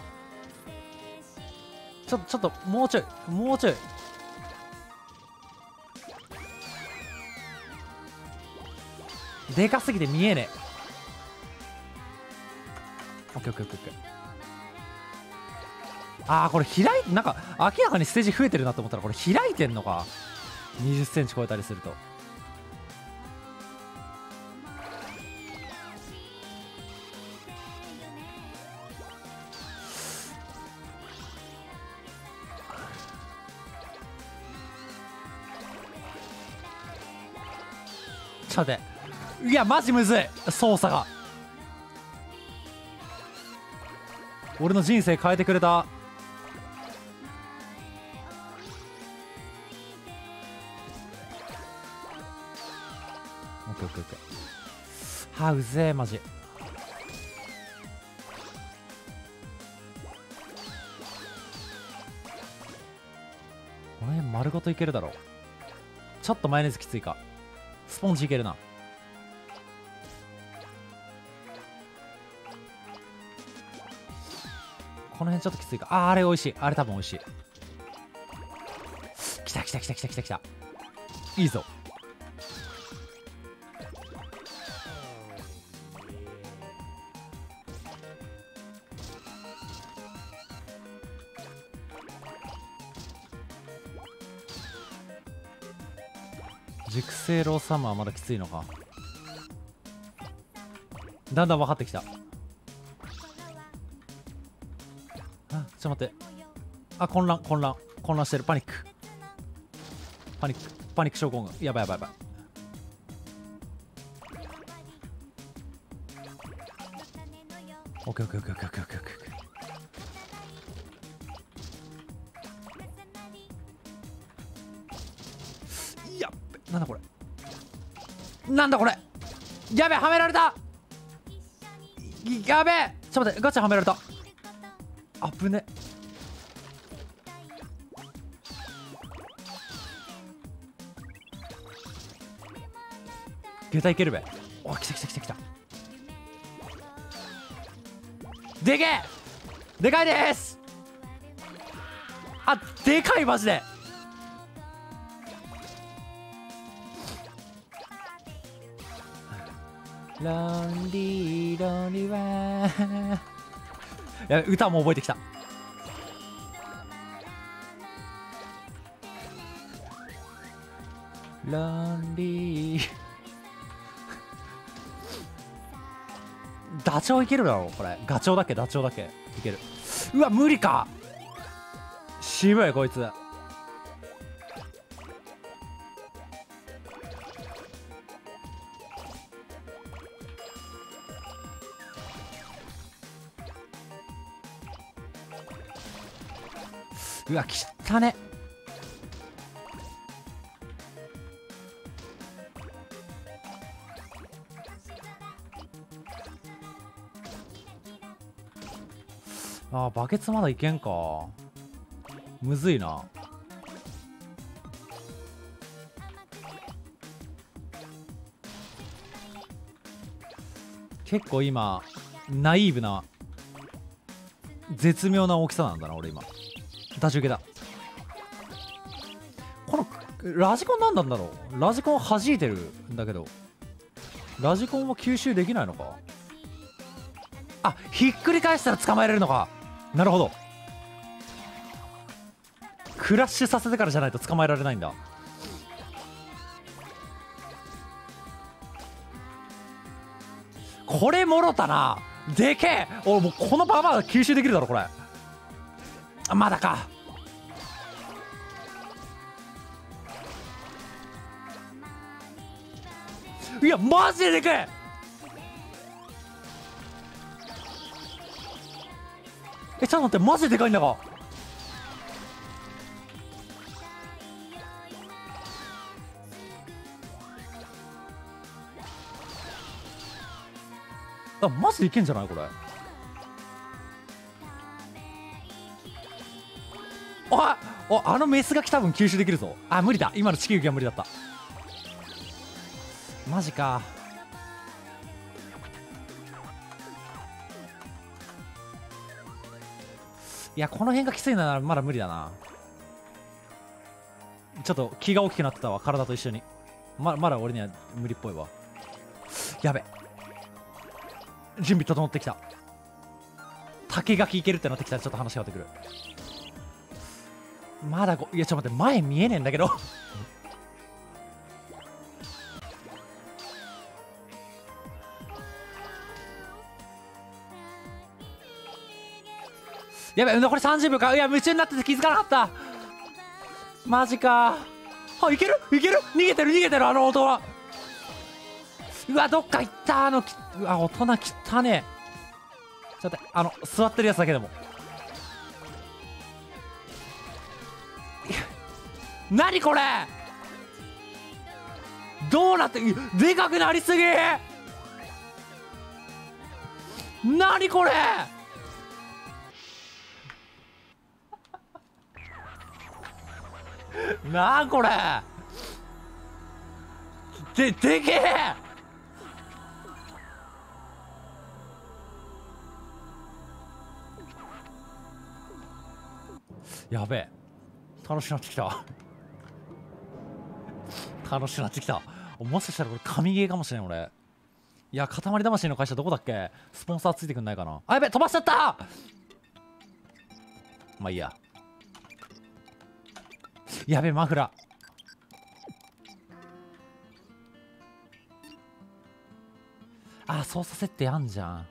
ちょちょっともうちょいもうちょい。でかすぎて見えねえ。オッケーオッケーオッケーオッケー。あーこれ開いなんか明らかにステージ増えてるなと思ったらこれ開いてんのか。にじゅっセンチ超えたりすると。ちょっと待って。いやマジむずい操作が。俺の人生変えてくれた。オッケーオッケーオッケー。はあうぜえマジ。この辺丸ごといけるだろう。ちょっとマヨネーズきついか。スポンジいけるな。この辺ちょっときついか。あーあれ美味しい。あれ多分美味しい。きたきたきたきたきたきた。いいぞ。 熟成ローサーモンはまだきついのか。だんだん分かってきた。あ、ちょっと待って。あ、混乱混乱混乱してる。パニックパニックパニック症候群。やばいやばいやばい。オッケーオッケーオッケーオッケーオッケーオッケーオッケー。やっべ、なんだこれ、なんだこれ、やべえ、はめられた。やべえ、ちょっと待って、ガチャはめられた。あぶね。下駄いけるべ。お、来た来た来た来た。でけえ、でかいです。あ、でかいマジで。ロンリーロンリーはやべ、歌も覚えてきた。ロンリーダチョウいけるだろこれ。ガチョウだっけ、ダチョウだっけ、いける。うわ、無理か。渋いこいつ。うわ、きったね。あー、バケツまだいけんか。むずいな。結構今ナイーブな絶妙な大きさなんだな俺今。ダッシュ受けだ。このラジコンなんなんだろう。ラジコン弾いてるんだけど、ラジコンは吸収できないのか。あ、ひっくり返したら捕まえれるのか。なるほど。クラッシュさせてからじゃないと捕まえられないんだ。これもろたな。でけえ。俺もうこのババア吸収できるだろこれ。あ、まだか。いやマジででけえ。え、ちょっと待って、マジででかいんだが。あ、マジでいけんじゃないこれ。あお、あのメスが来た分吸収できるぞ。あ、無理だ、今の地球儀は無理だった。マジか。いや、この辺がきついならまだ無理だな。ちょっと気が大きくなってたわ、体と一緒に。ままだ俺には無理っぽいわ。やべ、準備整ってきた。竹垣いけるってなってきたらちょっと話変わってくる。まだご、いやちょっと待って、前見えねえんだけどやべ、残りさんじゅうびょうか。いや、夢中になってて気づかなかった。マジか。あ、いけるいける。逃げてる逃げてる、あの音は。うわ、どっか行った。あのき、うわ、大人きったね。ちょっと待って、あの座ってるやつだけでも。何これ、どうなって、でかくなりすぎ。何これなあこれ、ででけえ。やべえ、楽しくなってきた楽しくなってきた。もしかしたらこれ神ゲーかもしれん俺。いや、塊魂の会社どこだっけ。スポンサーついてくんないかな。あ、やべ、飛ばしちゃった。まあいいや。やべ、マフラあー、操作設定あんじゃん。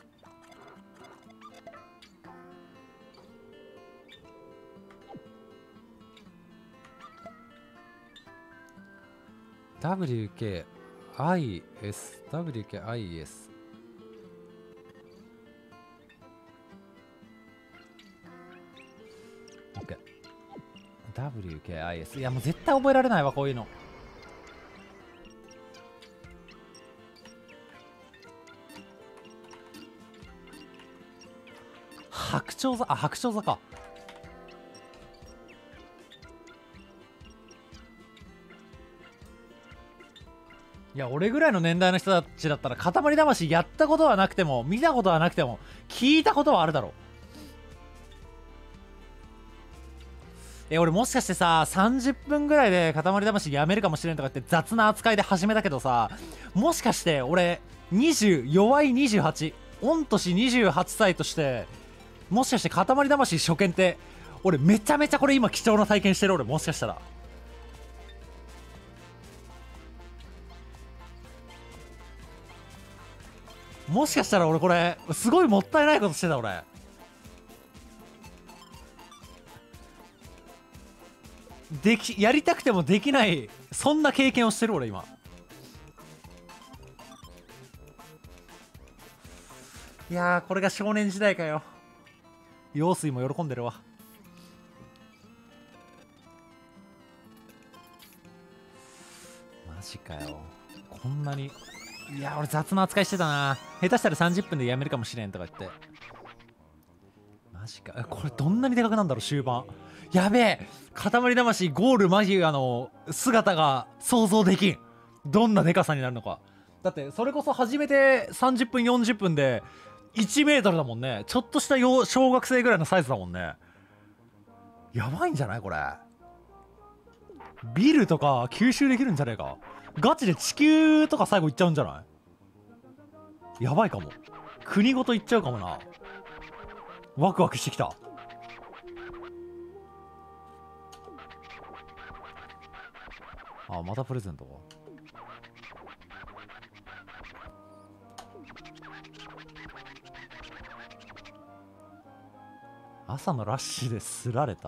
ダブリューケーアイエス ダブリューケーアイエス OK。 ダブリューケーアイエス いやもう絶対覚えられないわこういうの。白鳥座、あ、白鳥座か。いや俺ぐらいの年代の人たちだったら塊魂やったことはなくても見たことはなくても聞いたことはあるだろう。え俺もしかしてささんじゅっぷんぐらいで塊魂やめるかもしれんとかって雑な扱いで始めたけどさ、もしかして俺にじゅう弱いにじゅうはち御年にじゅうはっさいとしてもしかして塊魂初見って俺めちゃめちゃこれ今貴重な体験してる。俺もしかしたらもしかしたら俺これすごいもったいないことしてた。俺できやりたくてもできないそんな経験をしてる俺今。いやーこれが少年時代かよ。陽水も喜んでるわ。マジかよこんなに。いや俺雑な扱いしてたな。下手したらさんじゅっぷんでやめるかもしれんとか言って。マジか。これどんなにでかくなんだろう終盤。やべえ塊魂ゴール間際の姿が想像できん。どんなでかさになるのか。だってそれこそ初めてさんじゅっぷんよんじゅっぷんでいちメートルだもんね。ちょっとした小学生ぐらいのサイズだもんね。やばいんじゃないこれ。ビルとか吸収できるんじゃねえか。ガチで地球とか最後行っちゃうんじゃない。やばいかも。国ごと行っちゃうかもな。ワクワクしてきた。あ、またプレゼントか。朝のラッシュですられた。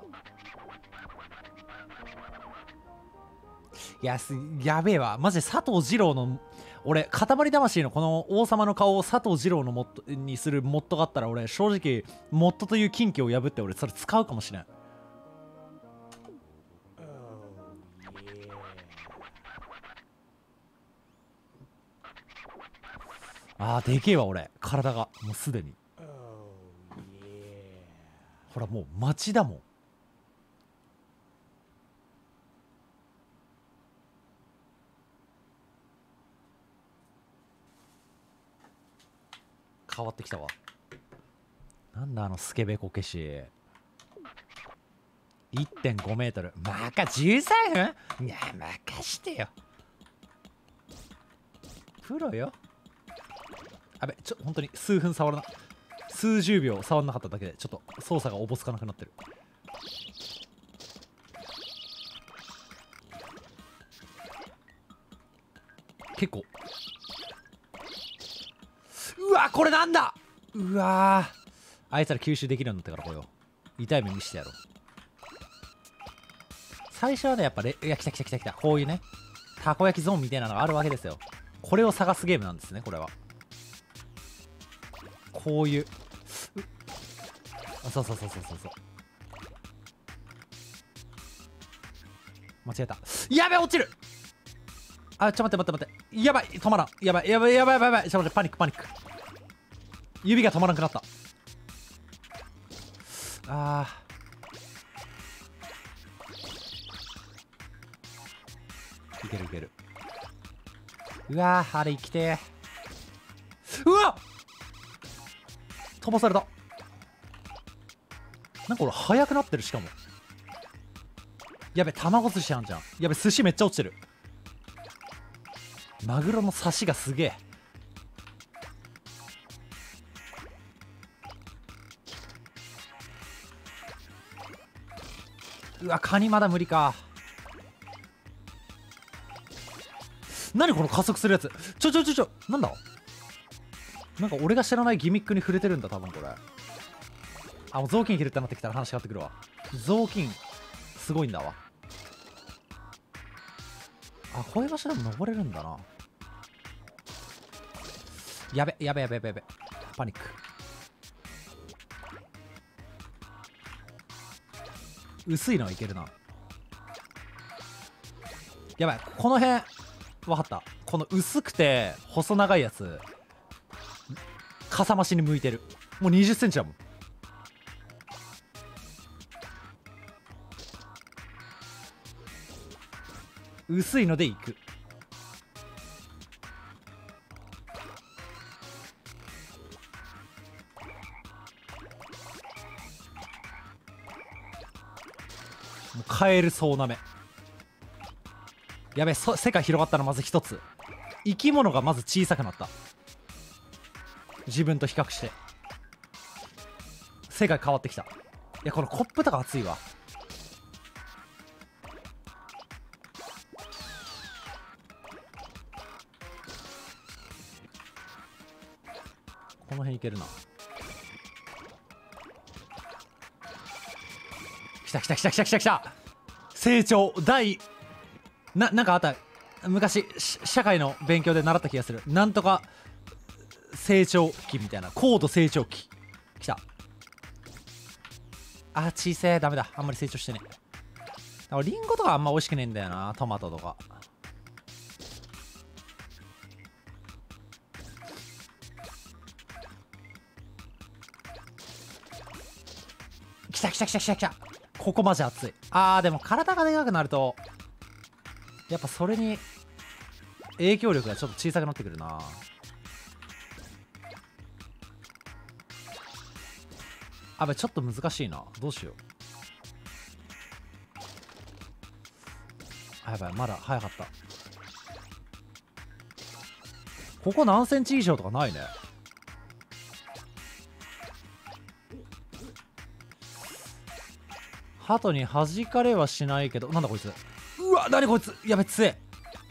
いやすやべえわマジで。佐藤二郎の俺塊魂のこの王様の顔を佐藤二郎のモッドにするモッドがあったら俺正直モッドという禁忌を破って俺それ使うかもしれん。あーでけえわ俺体がもうすでに。ほらもう街だもん。変わってきたわ。なんだあのスケベこけし。 いってんご メートル。まかじゅうさんぷん。いや任してよプロよ。あべちょ本当に数分触らな数十秒触らなかっただけでちょっと操作がおぼつかなくなってる。結構うわこれなんだ。うわあいつら吸収できるようになったからこれを痛い目見してやろう。最初はねやっぱレいや来た来た来た来たこういうねたこ焼きゾーンみたいなのがあるわけですよ。これを探すゲームなんですねこれは。こういうあそうそうそうそうそうそう間違えた。やべえ落ちる。あちょ待って待って待ってやばい止まらん。やばいやばいやばいやばいやばい。ちょっと待ってパニックパニック。指が止まらなくなった。あーいけるいける。うわーあれ生きてー。うわっ飛ばされた。なんか俺速くなってる。しかもやべ卵寿司あんじゃん。やべ寿司めっちゃ落ちてる。マグロの刺しがすげえ。うわカニまだ無理か。何この加速するやつ。ちょちょちょちょなんだなんか俺が知らないギミックに触れてるんだ多分これ。あ、もう雑巾切るってなってきたら話変わってくるわ。雑巾すごいんだわ。あ、声柱も登れるんだな。やべやべやべやべやべ、パニック。薄いのはいけるな。やばい、この辺分かった。この薄くて細長いやつかさ増しに向いてる。もうにじゅっセンチだもん。薄いのでいく。もうカエルそうなめ。やべ、そ世界広がったのまず一つ。生き物がまず小さくなった。自分と比較して世界変わってきた。いや、このコップとか熱いわ。この辺いけるな。きたきたきたきたきたきた。成長大な、なんかあった。昔社会の勉強で習った気がする。なんとか成長期みたいな。高度成長期きた。あー、小せえ。ダメだ、あんまり成長してね。リンゴとかあんま美味しくねえんだよな。トマトとか。きたきたきたきたきた。ここマジ熱い。あー、でも体がでかくなるとやっぱそれに影響力がちょっと小さくなってくるな。あべ、ちょっと難しいな。どうしよう。あ、やばい、まだ早かった。ここ何センチ以上とかないね。鳩に弾かれはしないけど。なんだこいつ。うわ、なにこいつ。やべ、強え。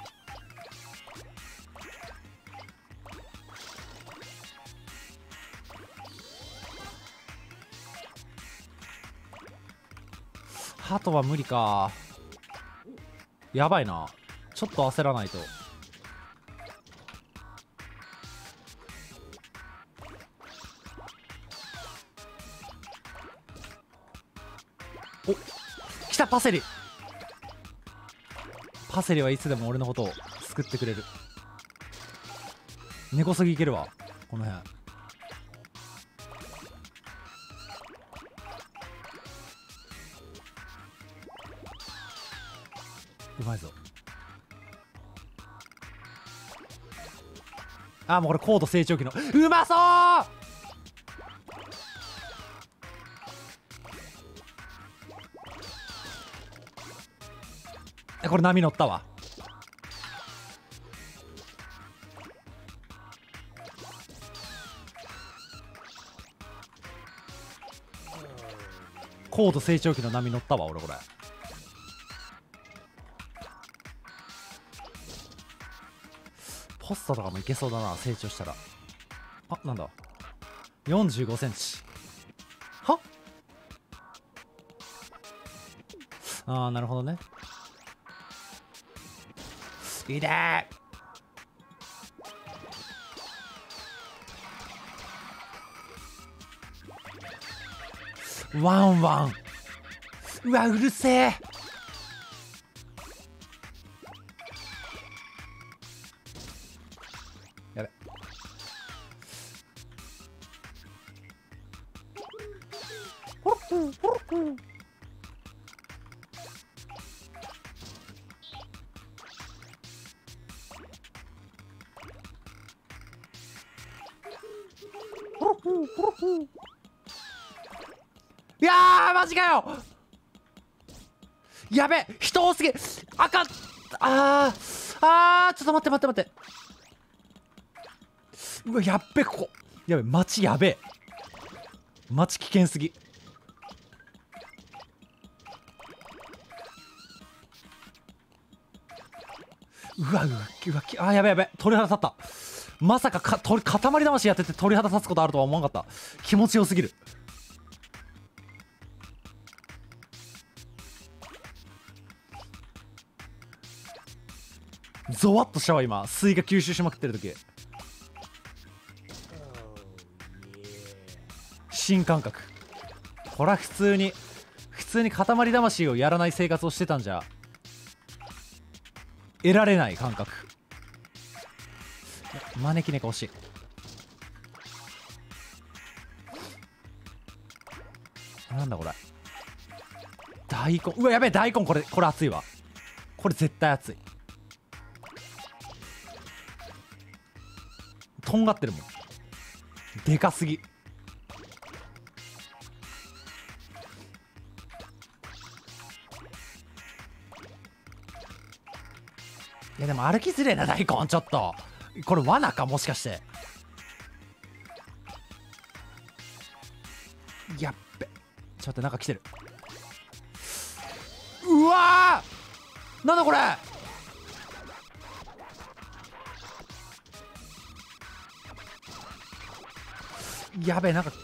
鳩は無理か。やばいな。ちょっと焦らないと。お、来た。パセリ。パセリはいつでも俺のことを救ってくれる。根こそぎいけるわこの辺。うまいぞ。あ、もうこれ高度成長期のうまそう。え、これ波乗ったわ。高度成長期の波乗ったわ俺これ。ポストとかもいけそうだな、成長したら。あ、なんだよんじゅうごセンチ。はっ、あー、なるほどね。いいねー。ワンワン。うわ、うるせえ。やべ。ほろっほろっほろ。いやー、マジかよ。やべ、人多すぎ。あかん。あーあー、ちょっと待って待って待って。うわ、やっべ、ここやべ、街やべえ。街危険すぎ。うわうわうわ、あー、やべやべ、鳥肌立った。 まさかか鳥塊魂やってて鳥肌立つことあるとは思わなかった。気持ちよすぎる。ゾワッとしたわ今、水が吸収しまくってる時。新感覚。これは普通に普通に塊魂をやらない生活をしてたんじゃ得られない感覚。招き猫欲しい。なんだこれ、大根。うわやべえ、大根これこれ熱いわ。これ絶対熱い。とんがってるもん、でかすぎ。いやでも歩きづれえな大根。ちょっとこれ罠かもしかして。やっべ、ちょっとなんか来てる。うわー、なんだこれ。やべえ、なんか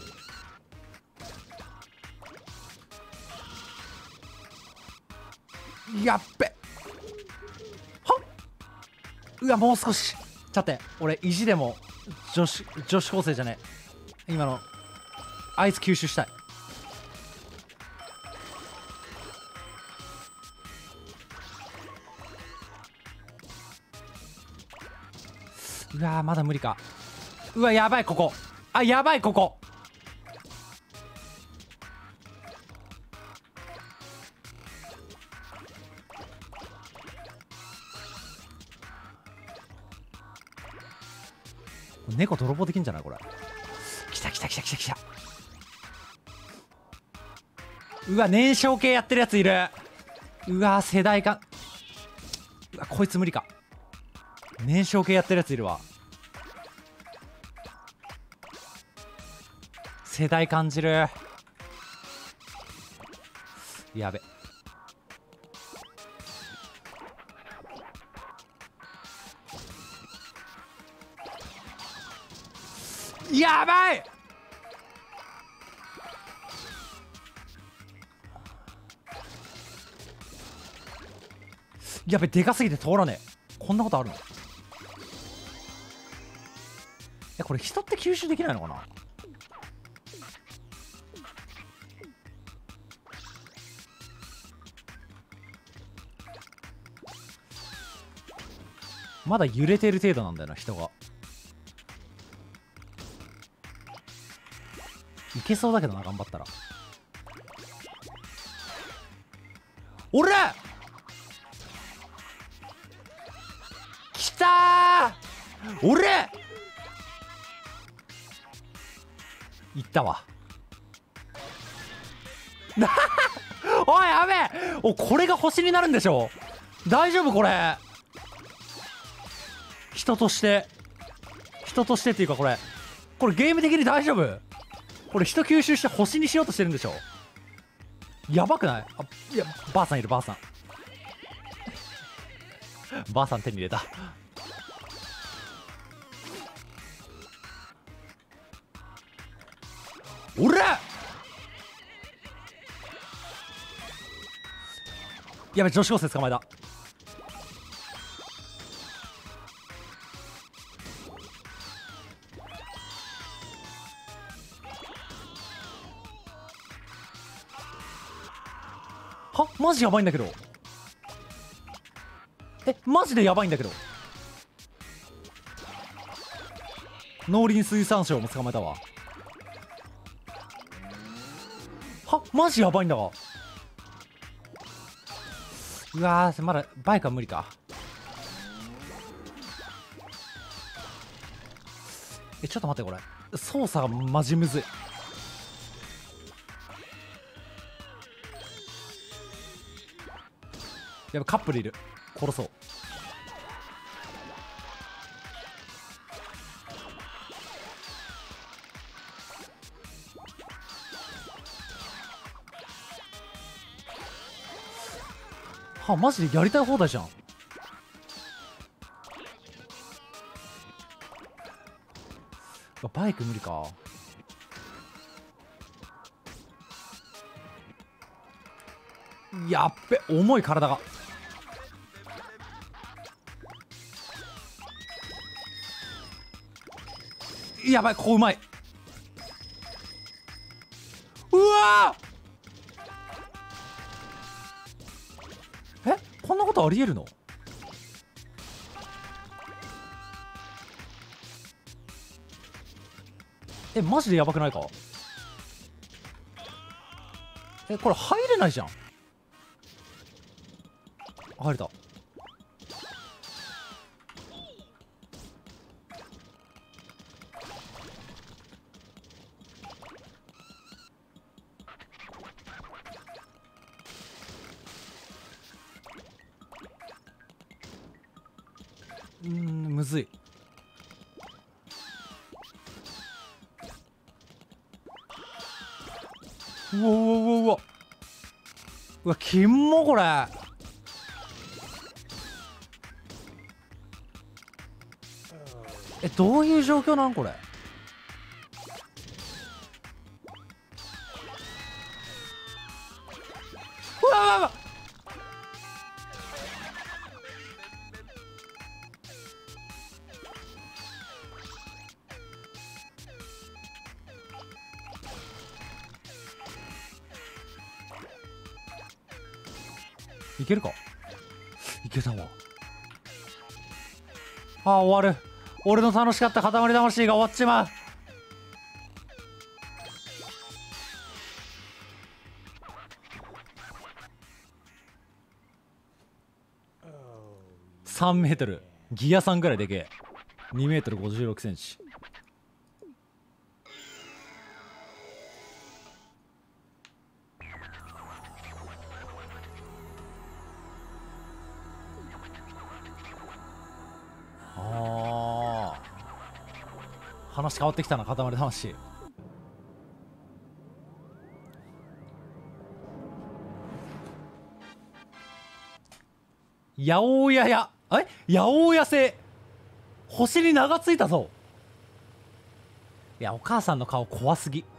やっべはっ。うわもう少し。ちょっと待って、俺意地でも女子女子高生じゃねえ、今のあいつ吸収したい。うわーまだ無理か。うわやばいここ、あやばいここ。猫泥棒できんじゃない？これ来た来た来た来た来た。うわ燃焼系やってるやついる。うわ世代間、うわこいつ無理か。燃焼系やってるやついるわ。世代感じる。やべ、やばい。やべでかすぎて通らねえ。こんなことあるの？えこれ人って吸収できないのかな。まだ揺れてる程度なんだよな人が。いけそうだけどな頑張ったら。おらきたー。俺いったわおいやべえ、おこれが星になるんでしょ。大丈夫これ。人として人としてっていうかこれこれゲーム的に大丈夫？これ人吸収して星にしようとしてるんでしょ。やばくない？あいやばあさんいる、ばあさんばあさん手に入れた。おらやべ女子高生捕まえた。はマジやばいんだけど。えマジでやばいんだけど。農林水産省も捕まえたわ。はマジやばいんだわ。うわーまだバイクは無理か。えちょっと待ってこれ操作がマジむずい。やべカップルいる、殺そう。はマジでやりたい放題じゃん。 バイク無理か。やっべ、重い体が。やばい、ここうまい。うわー、え、こんなことありえるの？え、マジでやばくないか？え、これ入れないじゃん。入れた。うーん、むずい。うわうわうわうわうわ、キモこれ。え、どういう状況なんこれ。うわうわうわ、いけるか。いけたわ。あー、終わる。俺の楽しかった塊魂が終わっちまう。さんメートル、ギアさんぐらいでけえ。にメートルごじゅうろくセンチ。ああ、話変わってきたな、塊魂。八百屋や、え、八百屋製星に名がついたぞ。いや、お母さんの顔怖すぎ。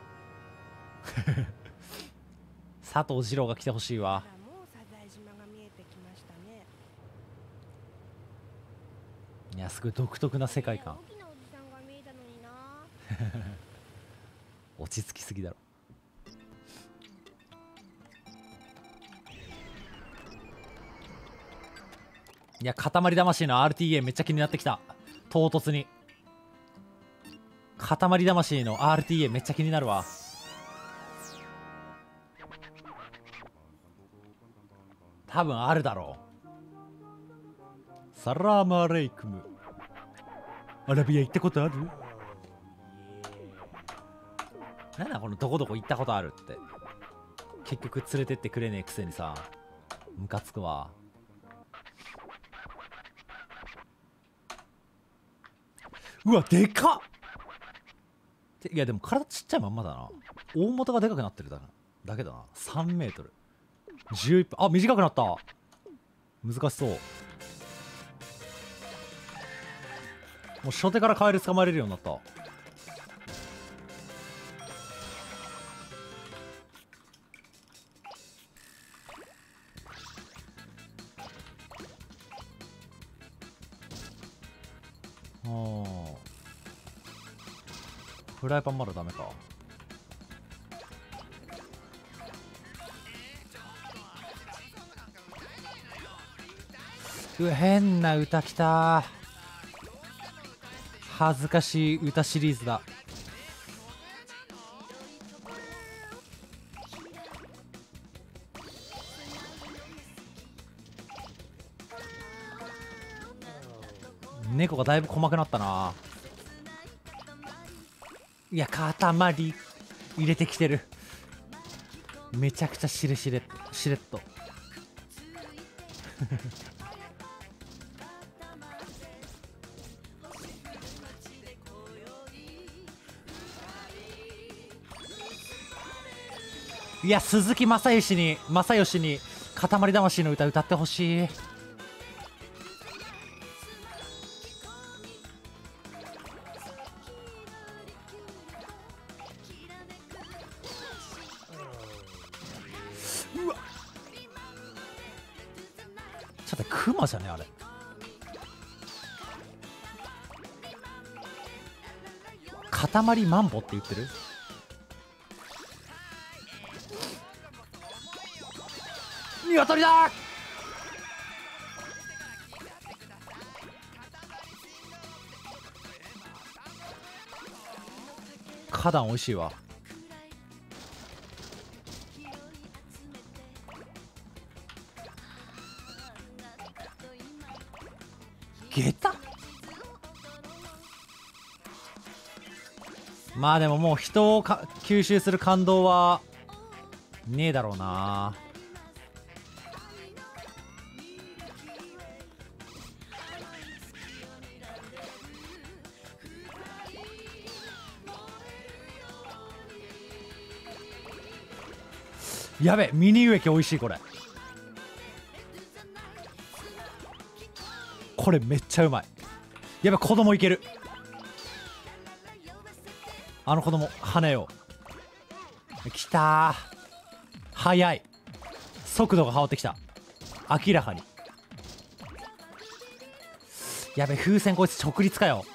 佐藤二郎が来てほしいわ。 もうサザエ島が見えてきましたね。 いや、すごい独特な世界観。 大きなおじさんが見えたのにな。 落ち着きすぎだろ。いや、塊魂の アールティーエー めっちゃ気になってきた。唐突に塊魂の アールティーエー めっちゃ気になるわ。多分あるだろう。サラームアレイクム。アラビア行ったことある？なんだこのどこどこ行ったことあるって。結局連れてってくれねえくせにさ、ムカつくわ。うわ、でかっ。いやでも体ちっちゃいまんまだな。大元がでかくなってるだだけだな。さんメートルじゅういっぷん。あ、短くなった。難しそう。もう初手からカエル捕まえれるようになった。あー、フライパンまだダメか。うわ、変な歌きた。恥ずかしい歌シリーズだ。猫がだいぶ細くなったな。いや、塊入れてきてる。めちゃくちゃしれしれしれっと。いや、鈴木正義に正義に塊魂の歌歌ってほしい。 ちょっとクマじゃねあれ。塊マンボって言ってる。鶏だ。花壇美味しいわ。下駄。まあでももう人をか吸収する感動はねえだろうな。やべ、ミニ植木美味しい。これこれめっちゃうまい。やべ、子供いける。あの子供羽よう。きたー。速い。速度が変わってきた。明らかに。やべ、風船こいつ直立かよ。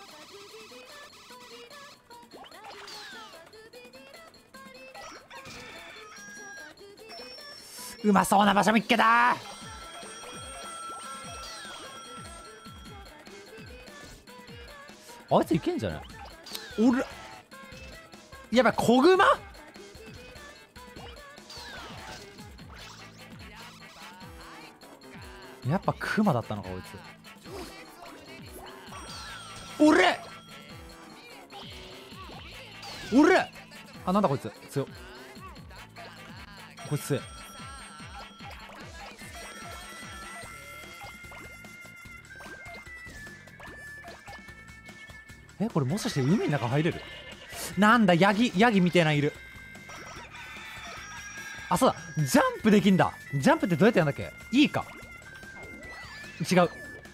うまそうな場所見っけたー。あいついけんじゃない。おら、やばい、子グマ。やっぱクマだったのかこいつ。おれおれ。あ、なんだこいつ強っ。こいつ強い。え、これもしかして海の中入れる。なんだ、ヤギヤギみたいなのいる。あ、そうだ、ジャンプできんだ。ジャンプってどうやってやるんだっけ。いいか違う。ん、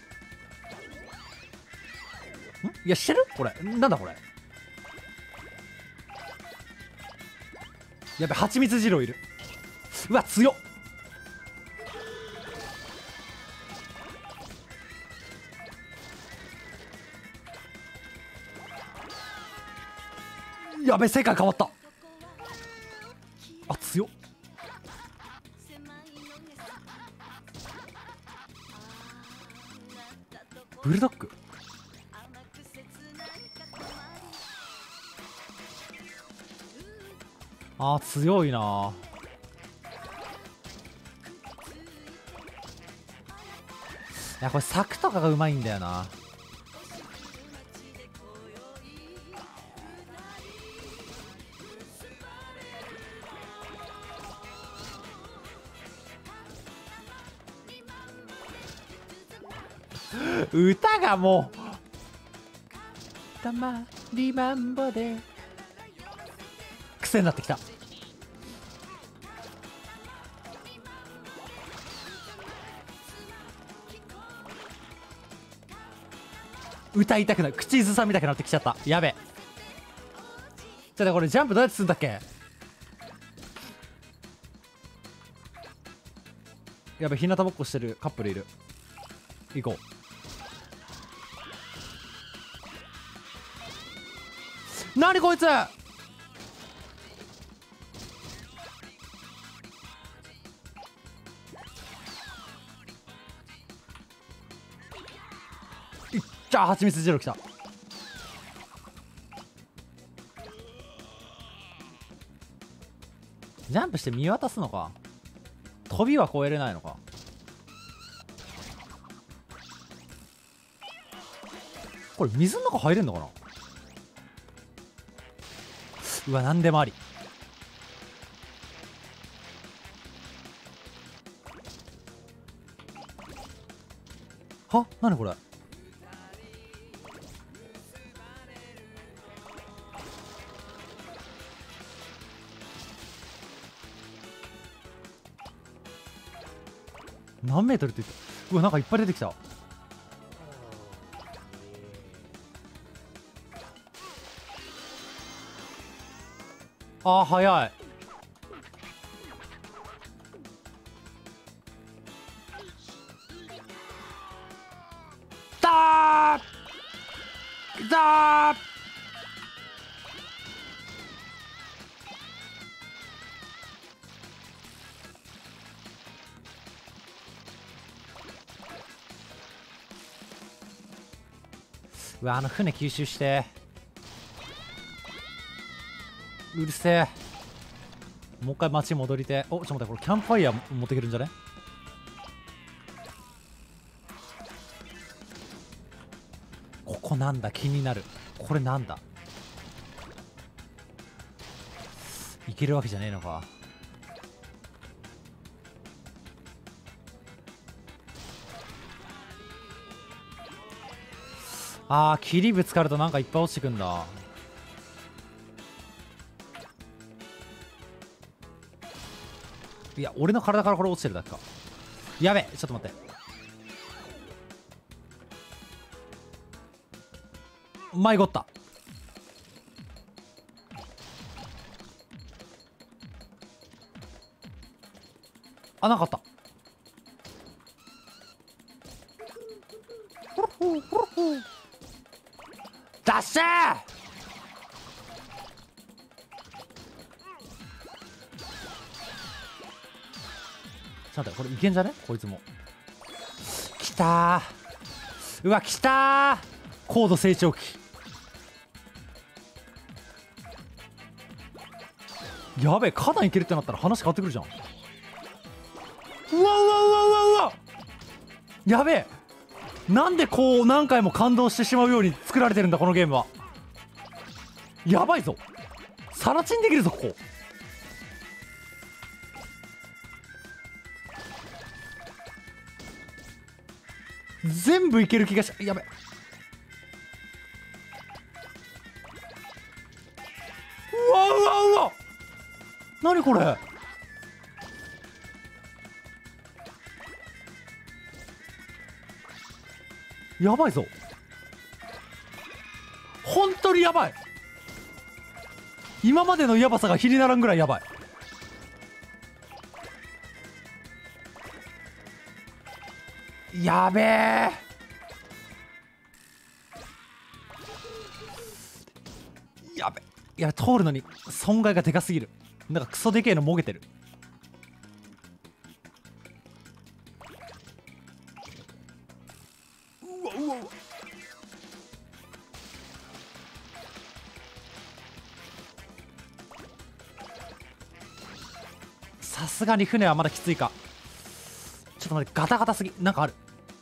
いや、してるこれ。なんだこれ。やべ、蜂蜜二郎いる。うわ、強っ。やべ、世界変わった。あ、強っ。ブルドッグ。あー、強いな。いや、これ柵とかがうまいんだよな。歌がもうたまりマンボで癖になってきた。歌いたくない。口ずさみたくなってきちゃった。やべ。じゃあこれジャンプどうやってするんだっけ。やべ、日向ぼっこしてるカップルいる。行こう。なにこいつ。いっちゃ、蜂蜜二郎来た。ジャンプして見渡すのか。飛びは越えれないのか。これ水の中入れんのかな。うわ、なんでもあり。は、なにこれ。何メートルって言った。うわ、なんかいっぱい出てきた。あー、早い。 いったー。うわ、あの船吸収して、うるせえ。もう一回街戻りて。お、ちょっと待って、これキャンプファイヤー持っていけるんじゃね。ここなんだ、気になる。これなんだ、いけるわけじゃねえのか。あー、霧ぶつかるとなんかいっぱい落ちてくんだ。いや、俺の体からこれ落ちてるだけか。やべえ、ちょっと待って。迷子った。あ、なかった。ダッシュー。ちょっと待って、これいけんじゃね、こいつも。きたー。うわ、きたー。高度成長期。やべえ、花壇いけるってなったら話変わってくるじゃん。うわうわうわうわうわ、やべえ。なんでこう何回も感動してしまうように作られてるんだこのゲームは。やばいぞ、サラチンできるぞここ。全部いける気がし、やべえ。うわうわうわ、何これ。やばいぞ、本当にやばい。今までのやばさが比にならんぐらいやばい。やべえ。やべ、いや、通るのに損害がでかすぎる。なんかクソでけえのもげてる。うわうわうわ、さすがに船はまだきついか。ちょっと待って、ガタガタすぎ。なんかある。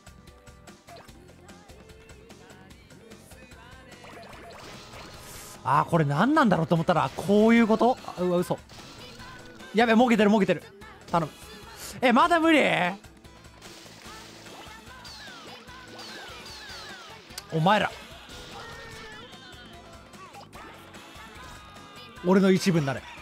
あー、これ何なんだろうと思ったらこういうこと。あ、うわ、嘘。やべ、もげてるもげてる。頼む。え、まだ無理。お前ら俺の一部になれ。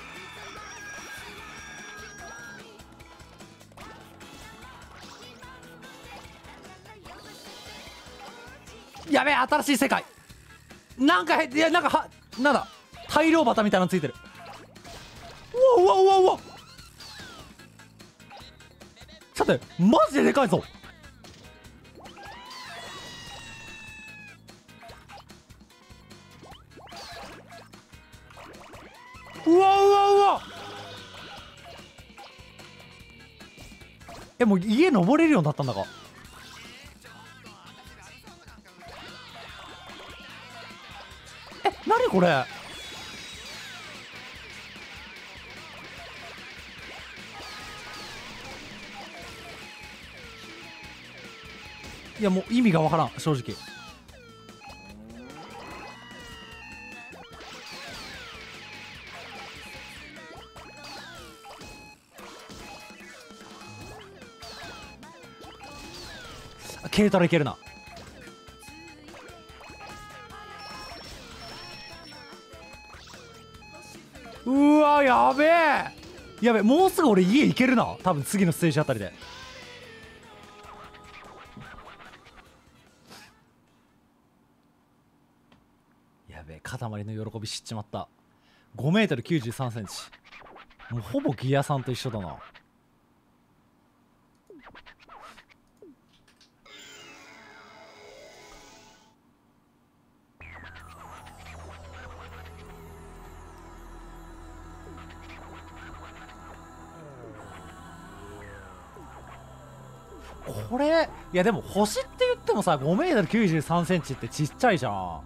やべえ、新しい世界。なんかへ、いや、なんかは、なんだ、大量旗みたいなのついてる。うわうわうわうわ、ちょっと待って、マジででかいぞ。うわうわうわ、え、もう家登れるようになったんだか。え、何これ。いや、もう意味がわからん正直。軽トラいけるな。うわ、やべえ、やべえ、もうすぐ俺家行けるな多分次のステージあたりで。やべえ、塊の喜び知っちまった。ごメートルきゅうじゅうさんセンチ、もうほぼギアさんと一緒だな。 これいやでも星って言ってもさ ごメートルきゅうじゅうさんセンチってちっちゃいじゃん。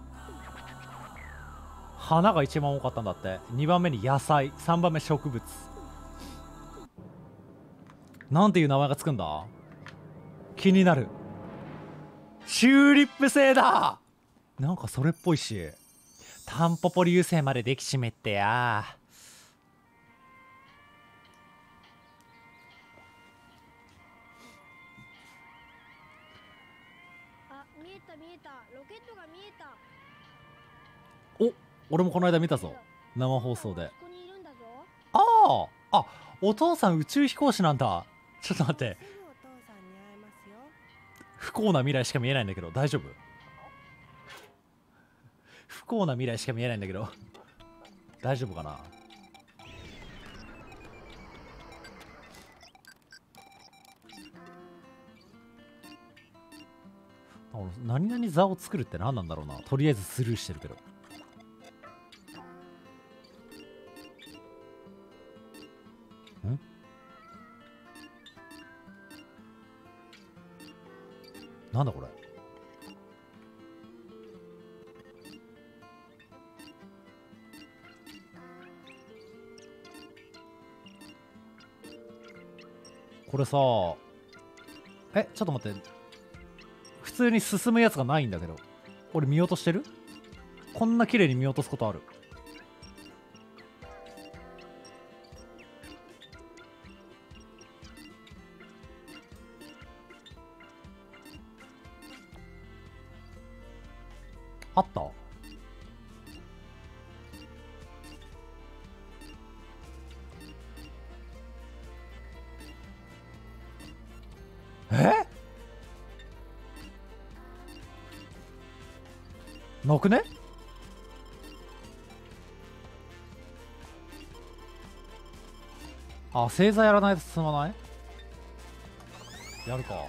花が一番多かったんだって。にばんめに野菜、さんばんめ植物。なんていう名前がつくんだ。気になる。チューリップ星だ。なんかそれっぽいし、タンポポ流星までできちめってや。 あ、見えた見えた。ロケットが見えた。 お、俺もこの間見たぞ、生放送で。 ここにいるんだぞ。 ああ、あ、お父さん宇宙飛行士なんだ。ちょっと待って、 すぐお父さんに会えますよ。 不幸な未来しか見えないんだけど大丈夫？不幸な未来しか見えないんだけど大丈夫かな。あ、俺何々座を作るって何なんだろうな。とりあえずスルーしてるけど。ん？なんだこれ。これさ、え、ちょっと待って、普通に進むやつがないんだけど、俺見落としてる？こんな綺麗に見落とすことある？あった？え？なくね？あ、星座やらないと進まない？やるか。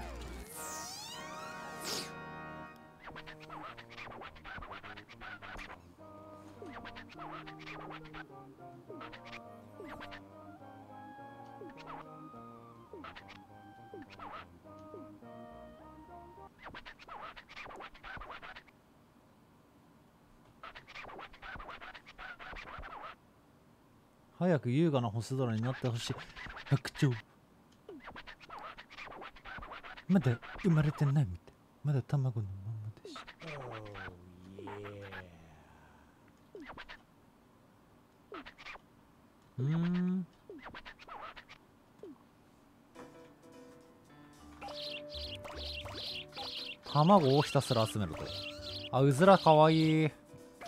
早く優雅な星空になってほしい。白鳥、まだ生まれてないみたい。まだ卵のままでし。うーん、卵をひたすら集めると。あ、うずらかわいい。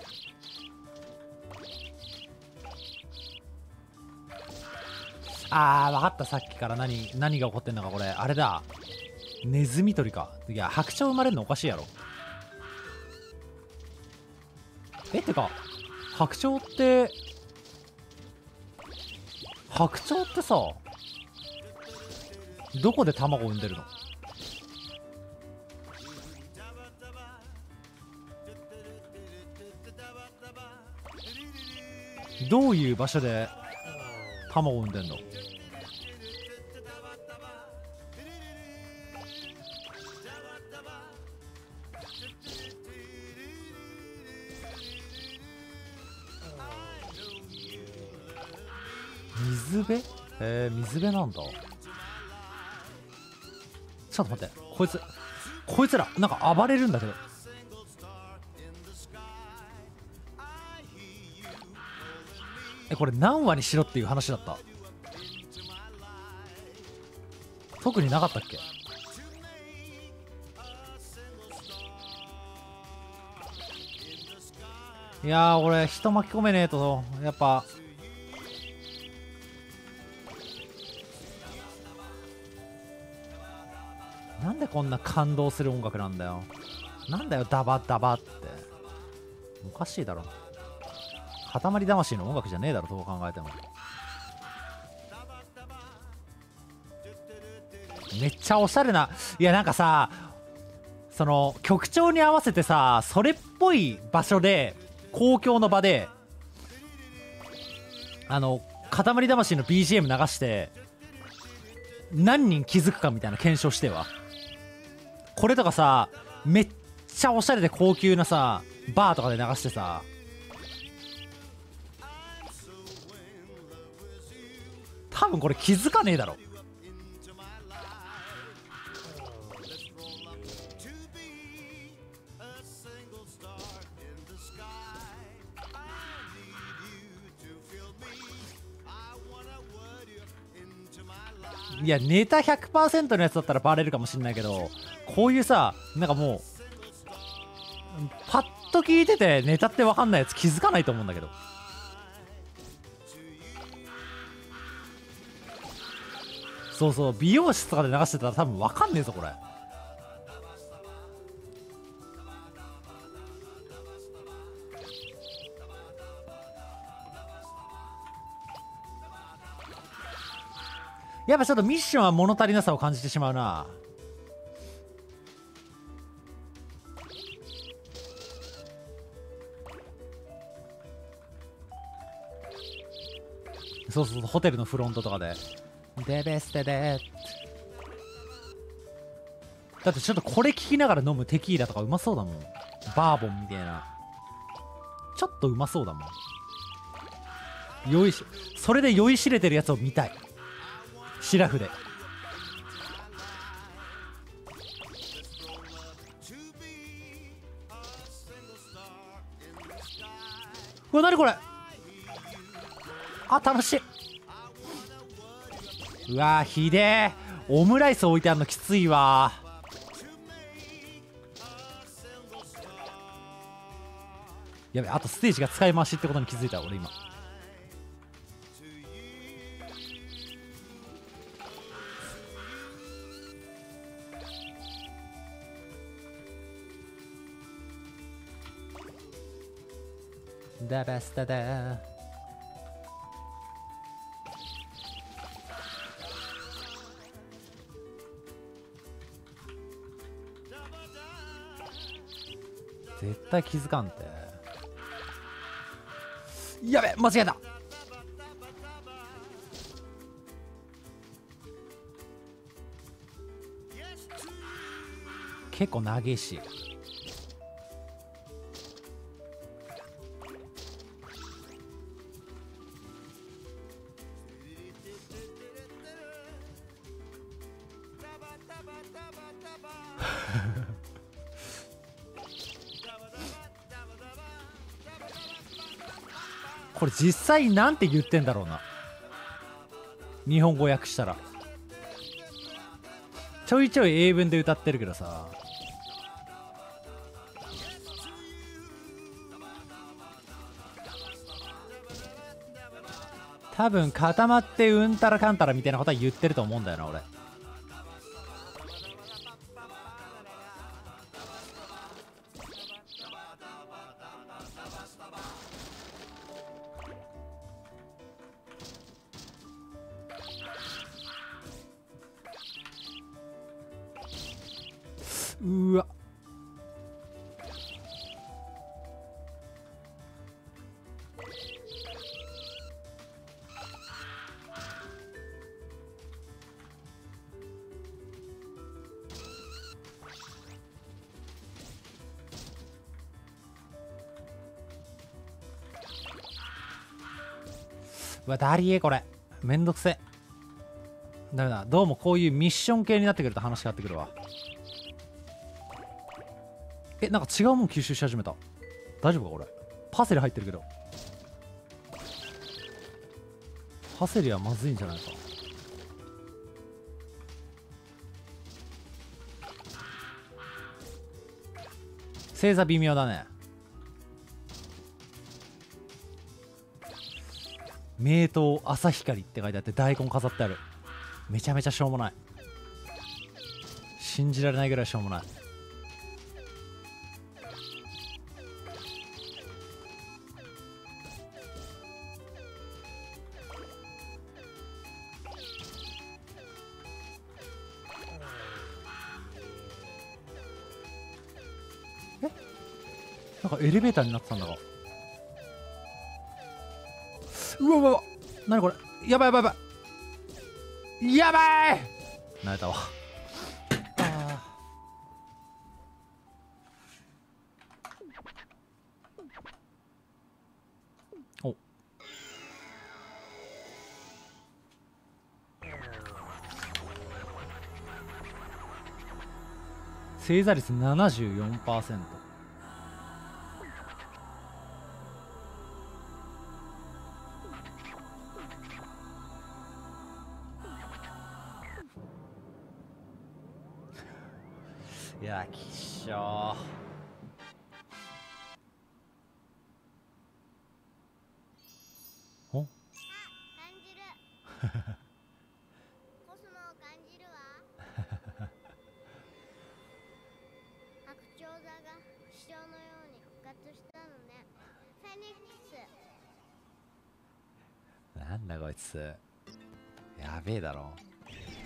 あー、分かった。さっきから何何が起こってんのか。これあれだ、ネズミ捕りか。いや、白鳥生まれるのおかしいやろ。え、ってか白鳥って白鳥ってさ、どこで卵を産んでるの？どういう場所で卵を産んでんの？水辺？えー、水辺なんだ。ちょっと待って、こいつこいつらなんか暴れるんだけど。え、これ何話にしろっていう話だった？特になかったっけ？いやー、俺人巻き込めねえとやっぱ。なんでこんな感動する音楽なんだよ。なんだよダバダバって。おかしいだろ。塊魂の音楽じゃねえだろ、どう考えても。めっちゃおしゃれな。いや、なんかさ、その曲調に合わせてさ、それっぽい場所で公共の場であの塊魂の ビージーエム 流して何人気づくかみたいな検証してはこれとかさ、めっちゃおしゃれで高級なさバーとかで流してさ、多分これ気づかねえだろ。いやネタ ひゃくパーセント のやつだったらバレるかもしんないけど、こういうさなんかもうパッと聞いててネタって分かんないやつ気づかないと思うんだけど。そうそう、美容室とかで流してたら多分分かんねえぞこれ。やっぱちょっとミッションは物足りなさを感じてしまうな。そうそうそう、ホテルのフロントとかでデベステで、だってちょっとこれ聞きながら飲むテキーラとかうまそうだもん。バーボンみたいなちょっとうまそうだもん。酔いしそれで酔いしれてるやつを見たい、シラフで。うわ、なにこれ。あ、楽しい。うわー、ひでえ。オムライス置いてあるのきついわ。やべ、あとステージが使い回しってことに気づいた俺今。ダバスタだ。絶対気づかんって。やべ、間違えた。結構長いし。これ実際なんて言ってんだろうな、日本語訳したら。ちょいちょい英文で歌ってるけどさ。多分固まってうんたらかんたらみたいなことは言ってると思うんだよな俺。うわ、うわ、ダリエこれめんどくせ。ダメだ、どうもこういうミッション系になってくると話変わってくるわ。え、なんか違うもん吸収し始めた。大丈夫かこれ。パセリ入ってるけど。パセリはまずいんじゃないか。星座微妙だね。名刀朝光って書いてあって大根飾ってある。めちゃめちゃしょうもない。信じられないぐらいしょうもない。え、なんかエレベーターになってたんだが。うわうわうわ、なにこれ。やばいやばいやばいやばい。慣れたわ。あ星座率 ななじゅうよんパーセント。いやきっしょー。お感じるコスモを感じるわ白鳥座が不死鳥のように復活したのね。フェニックス。 なんだこいつ、やべえだろ。